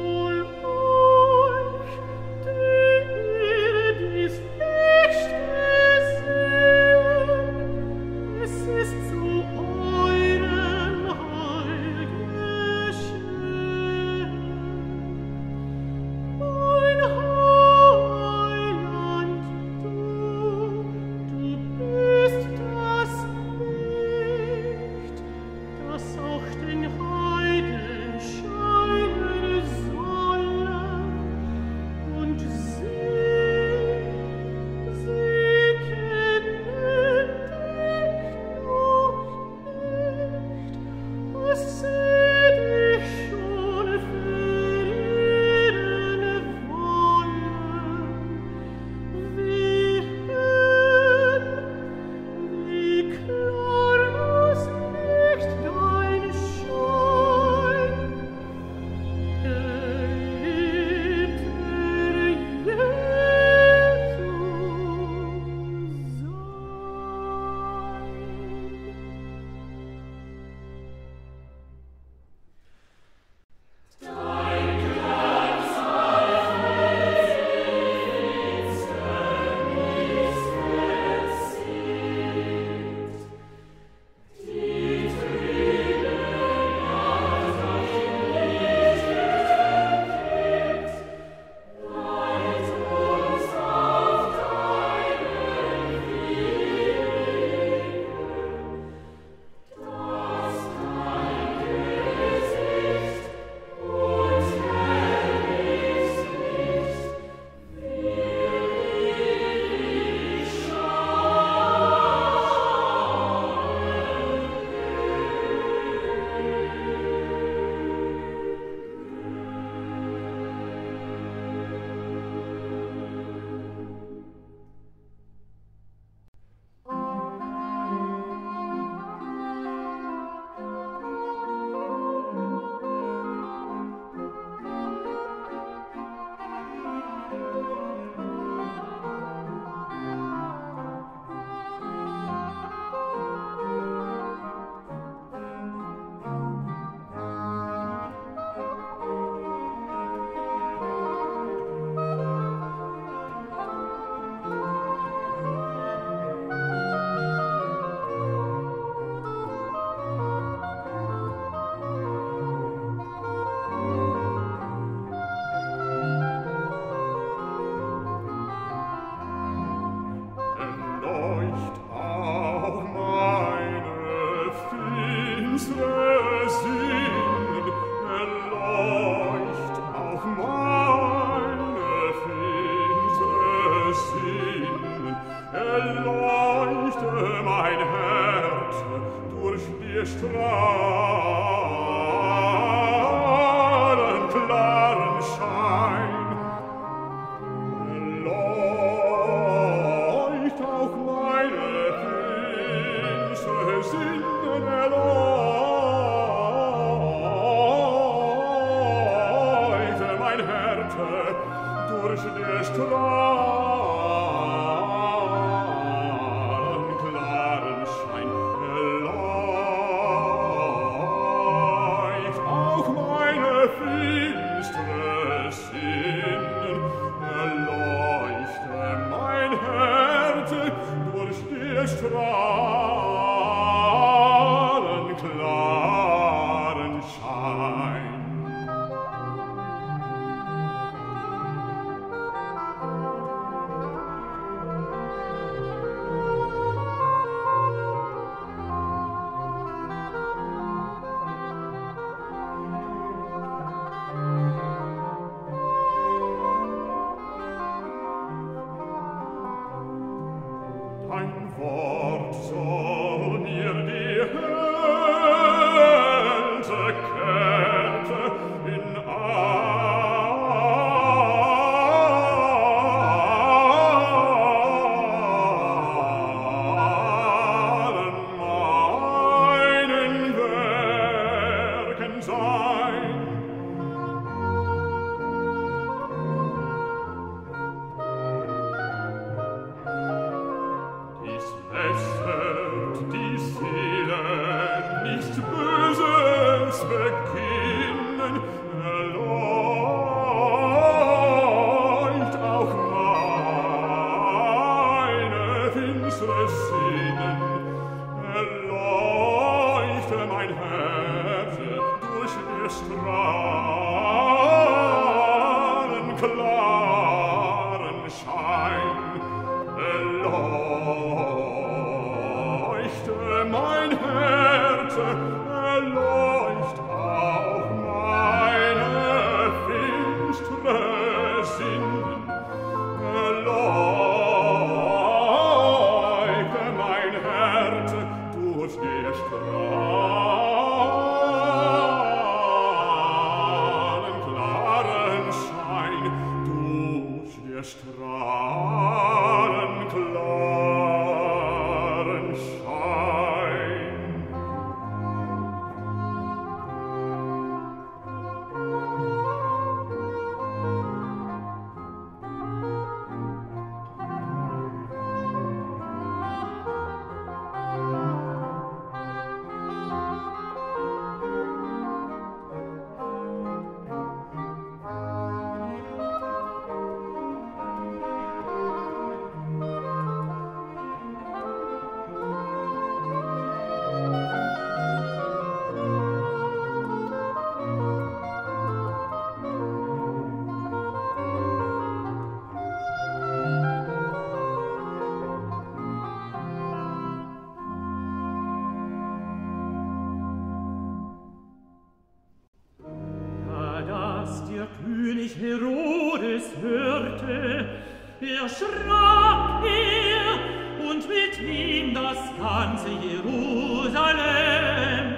Dies nicht Härte durch der Strahlen klaren Schein erleucht auch meine finstere Sinnen, erleuchte mein Herz durch der Strahlen klaren Schein. Dein Wort soll mir die Hälse-Kette in allen meinen Werken sein. Dies lässet die Seele nichts Böses beginnen, erleucht auch meine finstere Sinnen, erleuchte mein Herz durch der Strahlen klaren Schein, erleuchte mein Herz, erleucht auch meine finstere Sinnen, erleuchte mein Herz durch der Strahlen klaren Schein, durch der Strahlen klaren Schein. Da das der König Herodes hörte, erschrak er und mit ihm das ganze Jerusalem.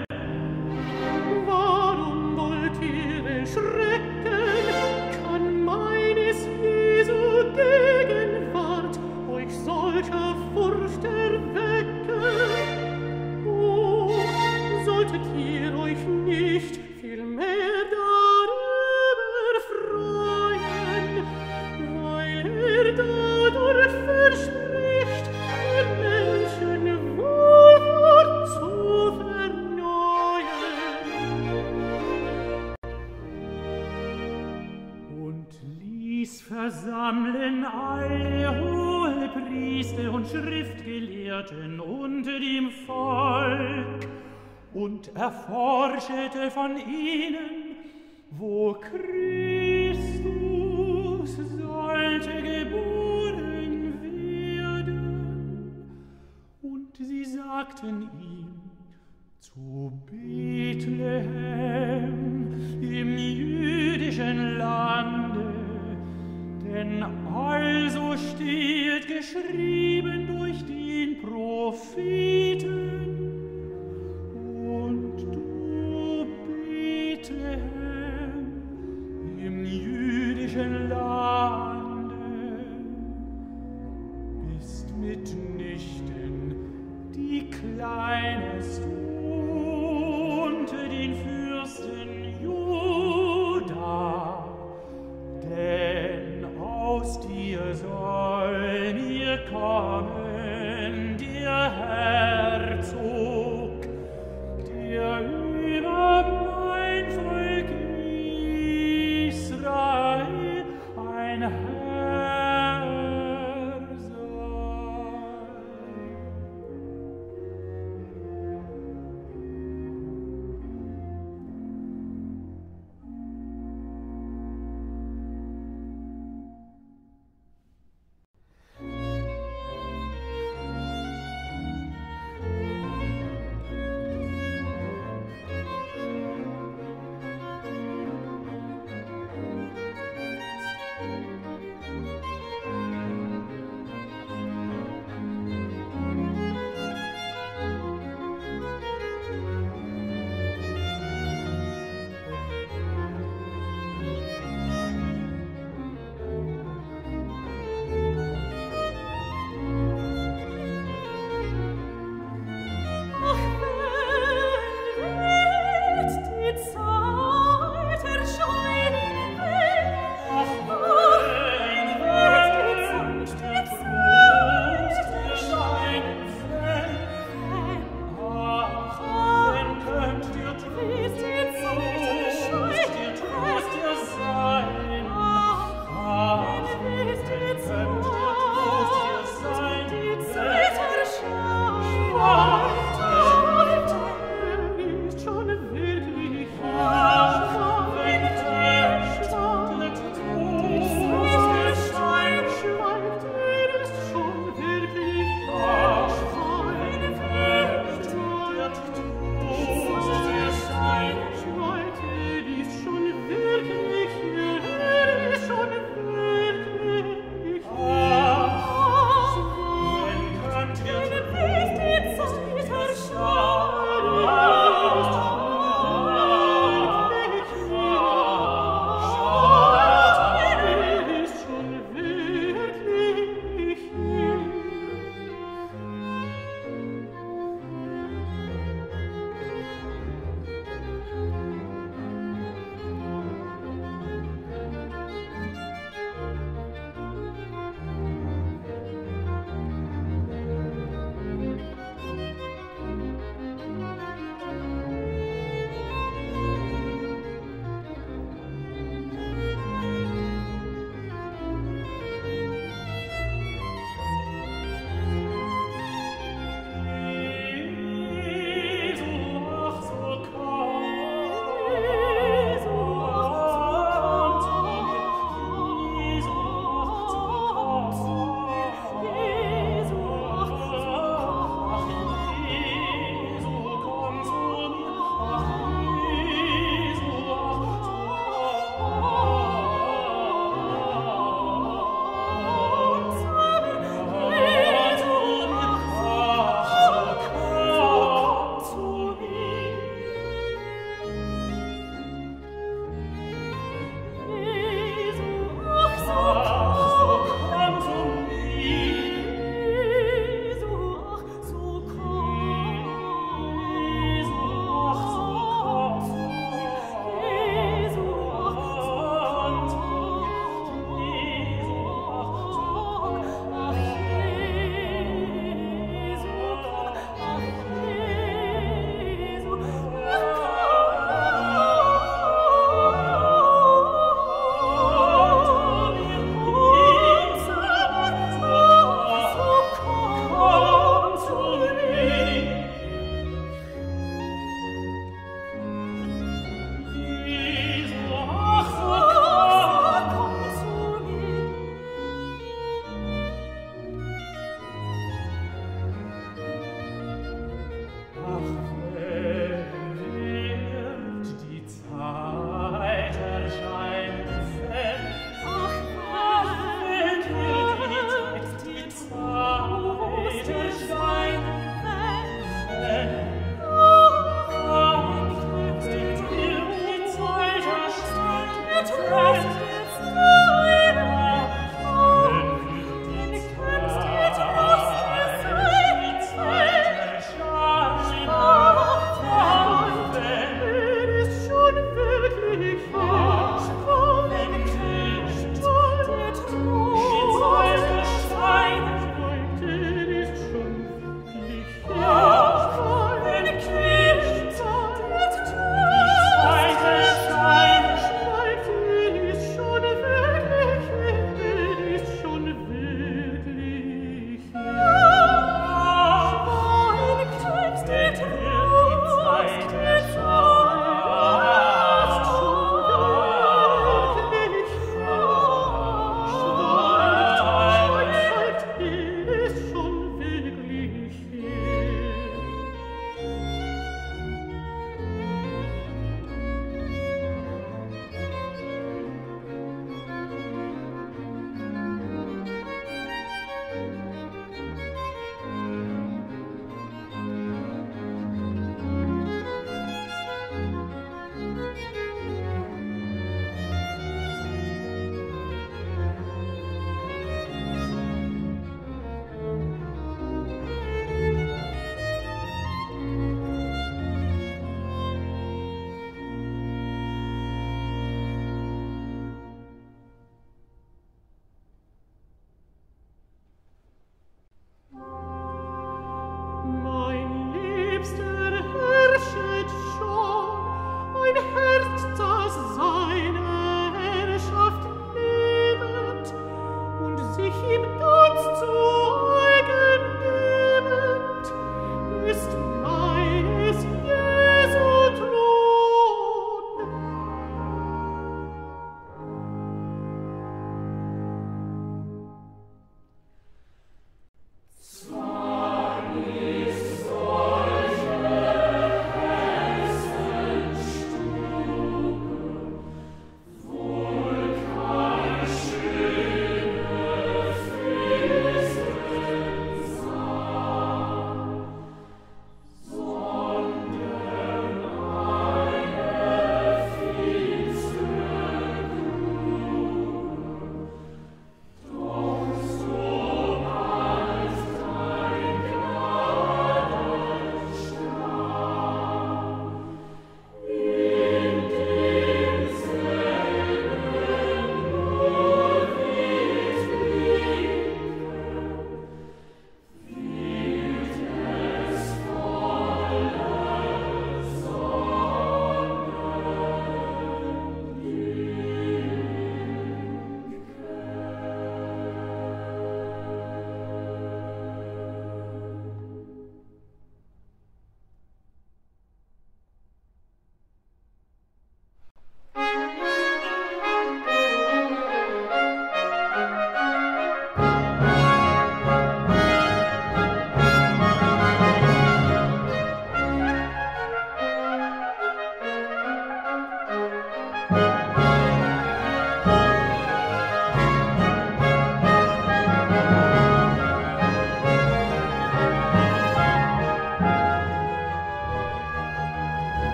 Warum wollt ihr erschrecken? Kann meines Jesu Gegenwart euch solcher Furcht erwecken? Oh, solltet ihr euch nicht viel mehr darüber freuen, weil dadurch verspricht, den Menschen Wohlfahrt zu verneuern. Und ließ versammeln alle Hohepriester und Schriftgelehrten unter dem Volk und erforschete von ihnen, wo Christus sollte geboren werden. Und sie sagten ihm, zu Bethlehem im jüdischen Lande, denn also steht geschrieben durch den Propheten. Und du, Bethlehem, im jüdischen Lande, bist mitnichten die kleinste unter den Fürsten Juda, denn aus dir soll mir kommen der Herzog, der über mein Volk Israel ein Herr sei.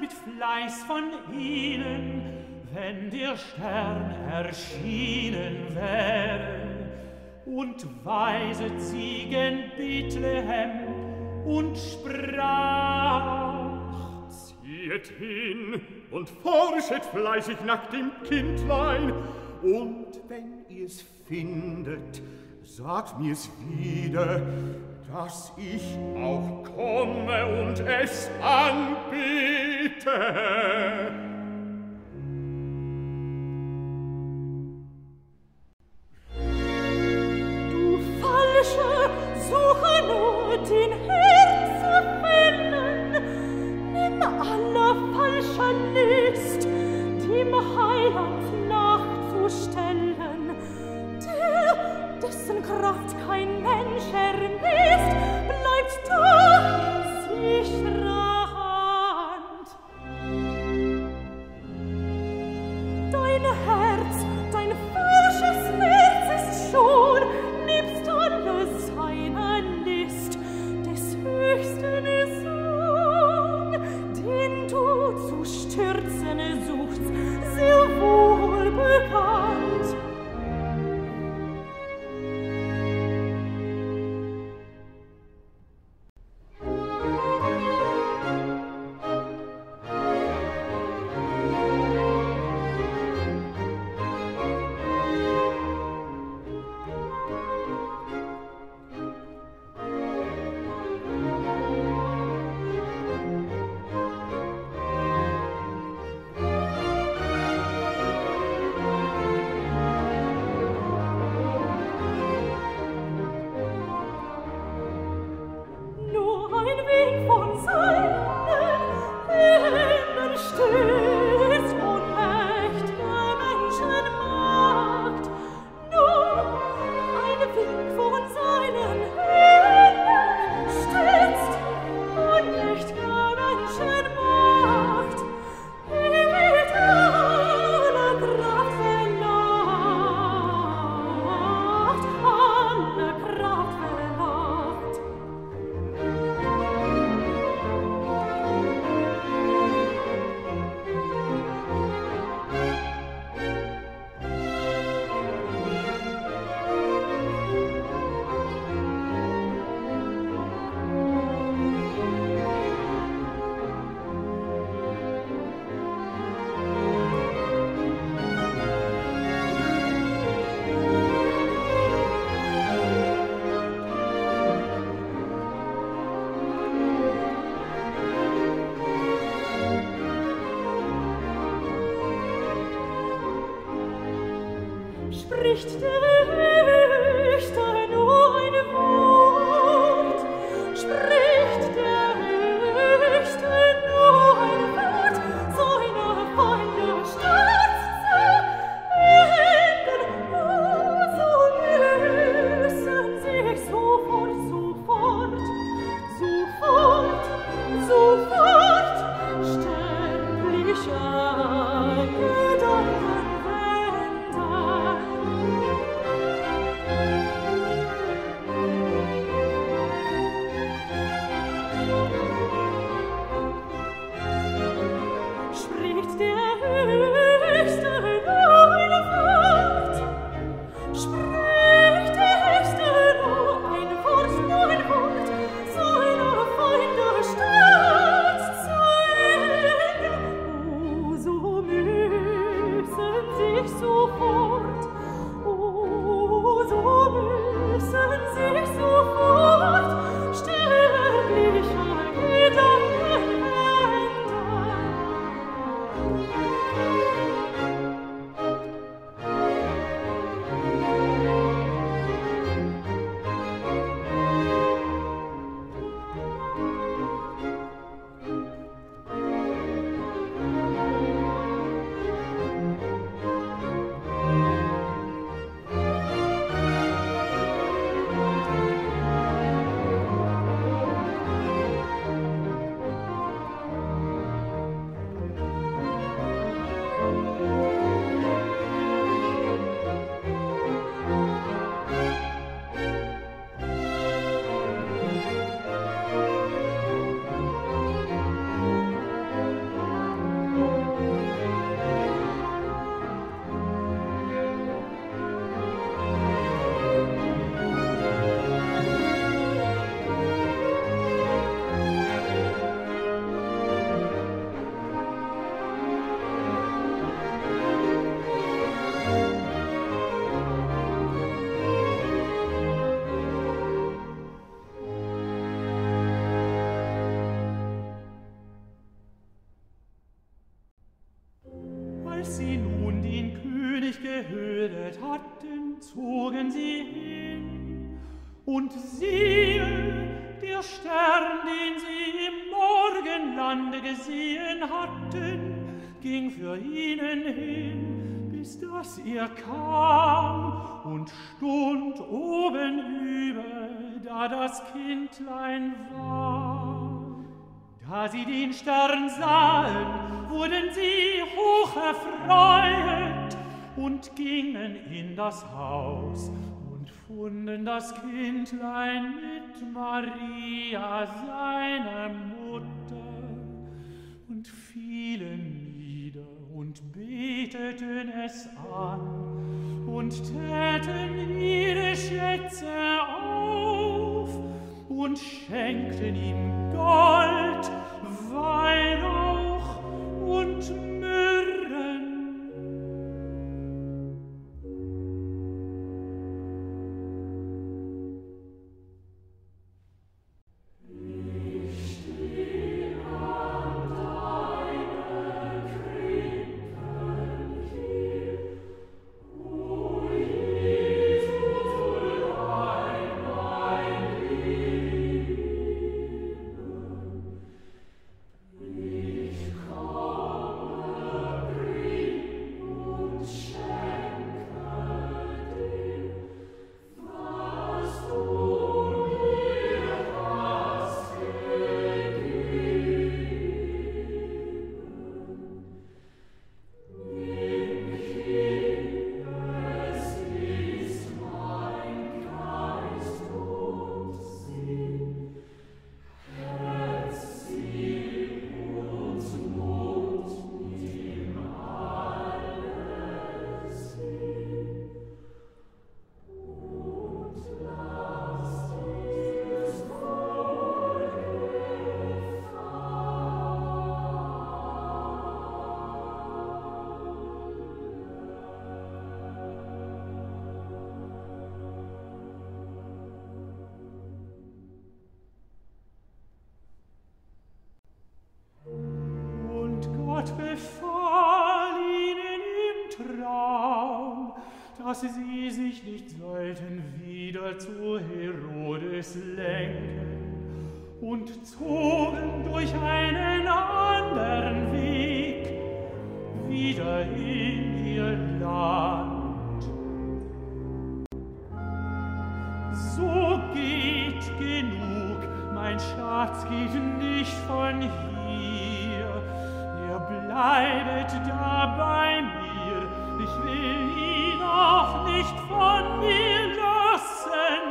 mit Fleiß von ihnen, wenn der Stern erschienen wäre, und weiset sie gen Bethlehem und sprach: Ziehet hin und forschet fleißig nach dem Kindlein, und wenn ihr's findet, sagt mir's wieder, dass ich auch komme und es anbete. Du Falsche, suche nur den Herzerfüllen, nimm aller falscher List, dem Heiland nachzustellen, der, dessen Kraft kein Mensch ermisst, bleibt doch in sicherer Hand. Dein Herz, dein falsches Herz ist schon, nebst aller seiner List, des höchsten Sohn, den du zu stürzen suchst, sehr wohl bekannt. Spricht der Höchste nur ein Wort, spricht der Höchste nur ein Wort, seine Feinde stürzt zu Enden, so lösen sich sofort, sterblicher Gedanken wenden. Als sie nun den König gehöret hatten, zogen sie hin. Und siehe, der Stern, den sie im Morgenlande gesehen hatten, ging für ihnen hin, bis dass er kam und stund oben über, da das Kindlein war. Da sie den Stern sahen, wurden sie hoch erfreut und gingen in das Haus und funden das Kindlein mit Maria, seiner Mutter, und fielen nieder und beteten es an und täten ihre Schätze auf und schenkten ihm Gold, Weihrauch und Myrrhen. Gott befahl ihnen im Traum, dass sie sich nicht sollten wieder zu Herodes lenken und zogen durch einen anderen Weg wieder in ihr Land. So geht genug, mein Schatz geht nicht von hier. Bleibet da bei mir, ich will ihn auch nicht von mir lassen.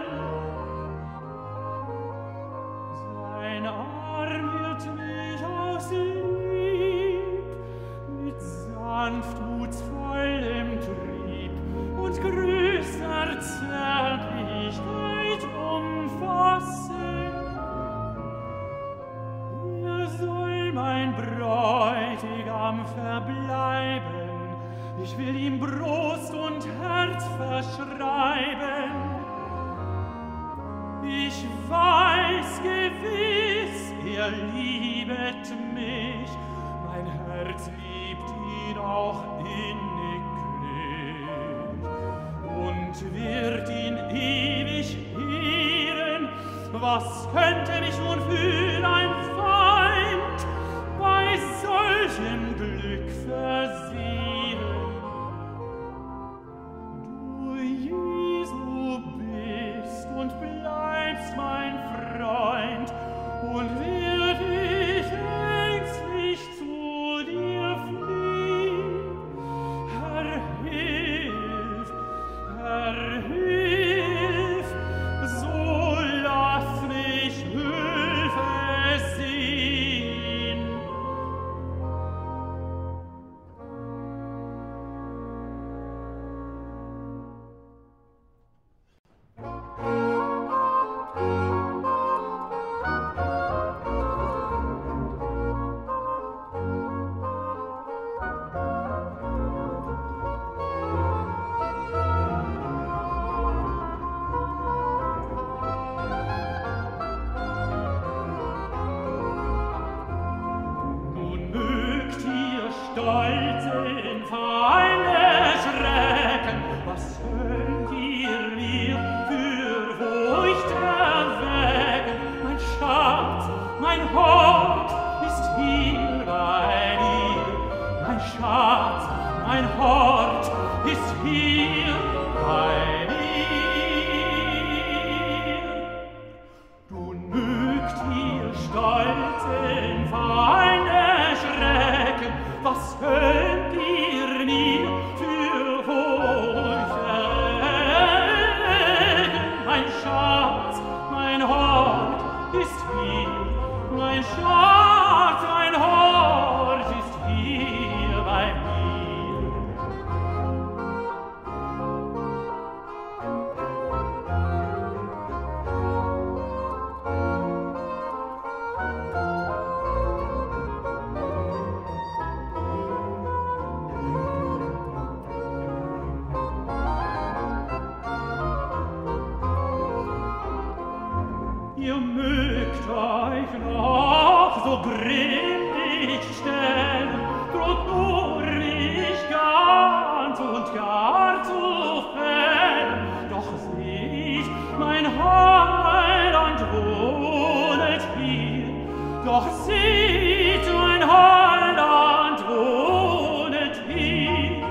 Sein Arm wird mich aus Lieb mit sanftmutsvollem Trieb und größter Zärtlichkeit umfassen. Er soll mein Bräutigam verbleiben, ich will ihm Brust und Herz verschreiben. Ich weiß gewiss, er liebet mich, mein Herz liebt ihn auch inniglich und wird ihn ewig ehren. Was könnte mich nun für ein Feind bei solchem Glück versehen? Du, Jesu, bist und bleibst mein Freund, und werd ich ängstlich zu dir fliehen. Herr, hilf, so lass mich Hilfe sehen. Nun mögt ihr stolzen mein Hort ist hier bei mir. Du mögt ihr stolzen Feinde schrecken, was könnt ihr mir für Furcht erregen? Mein Schatz, mein Hort ist hier, mein Schatz, mein Hort ist hier bei mir. Ihr mögt euch noch so grimmig stellen, droht nur mich ganz und gar zu fällen. Doch seht, mein Heiland wohnet hier, doch seht, mein Heiland wohnet hier.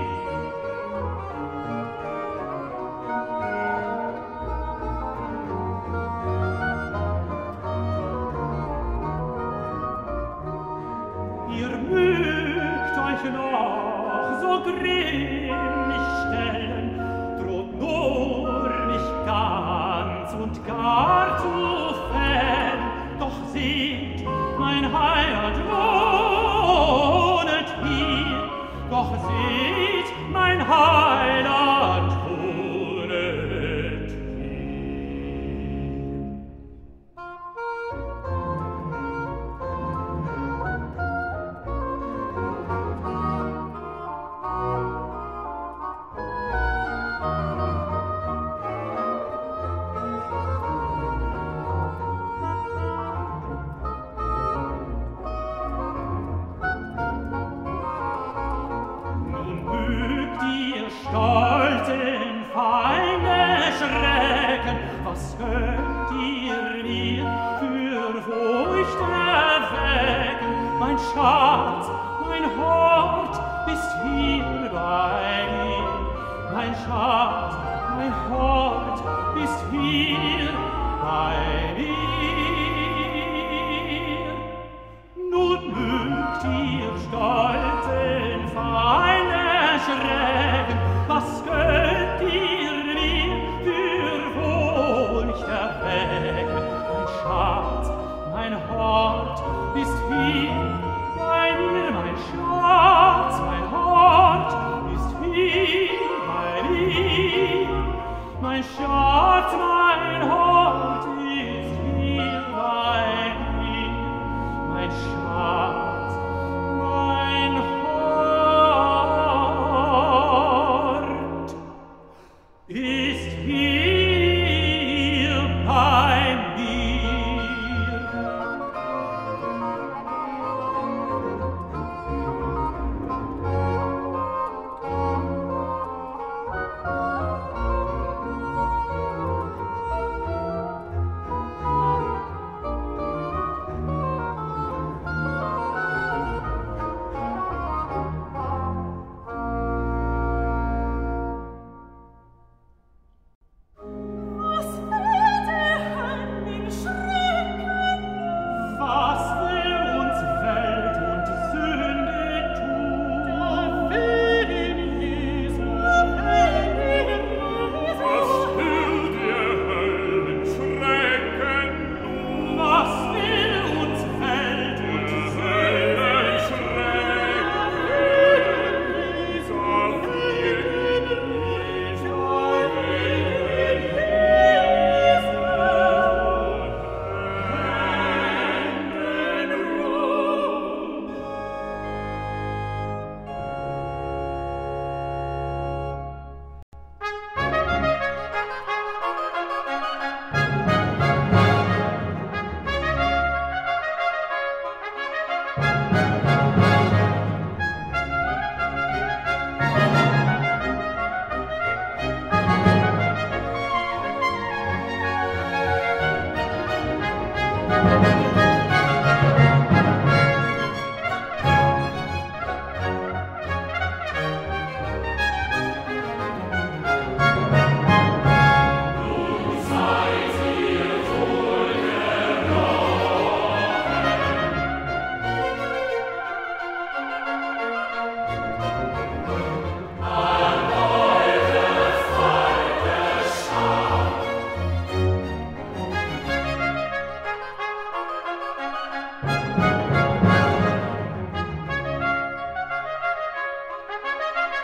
Ihr mögt euch noch so grimmig stellen, droht nur mich ganz und gar zu fällen. Doch seht, mein Heiland wohnet hier, doch seht, mein Heiland wohnet hier. Stolzen Feinde schrecken, was könnt ihr mir für Furcht erwecken? Mein Schatz, mein Hort ist hier bei mir. Mein Schatz, mein Hort ist hier bei mir. Nun mögt ihr stolzen Feinde schrecken, was könnt ihr mir für Furcht erwecken? Mein Schatz, mein Hort ist hier bei mir. Mein Schatz, mein Hort ist hier bei mir. Mein Schatz, mein Hort ist hier bei mir.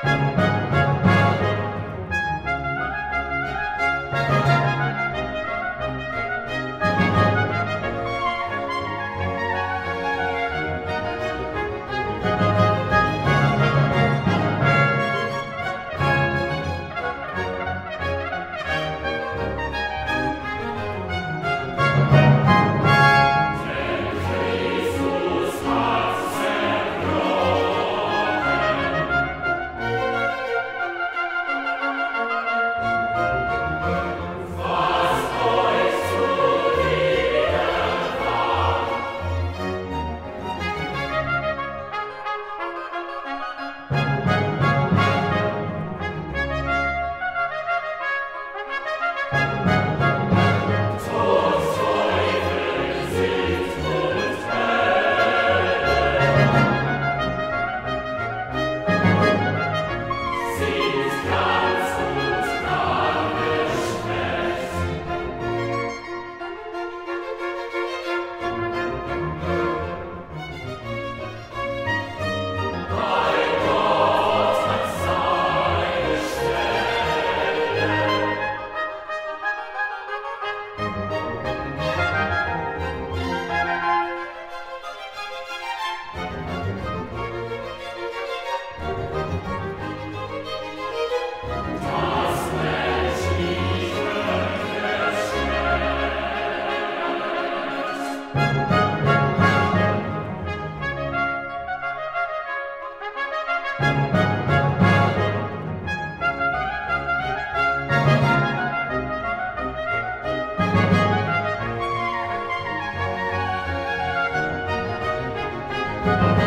Musik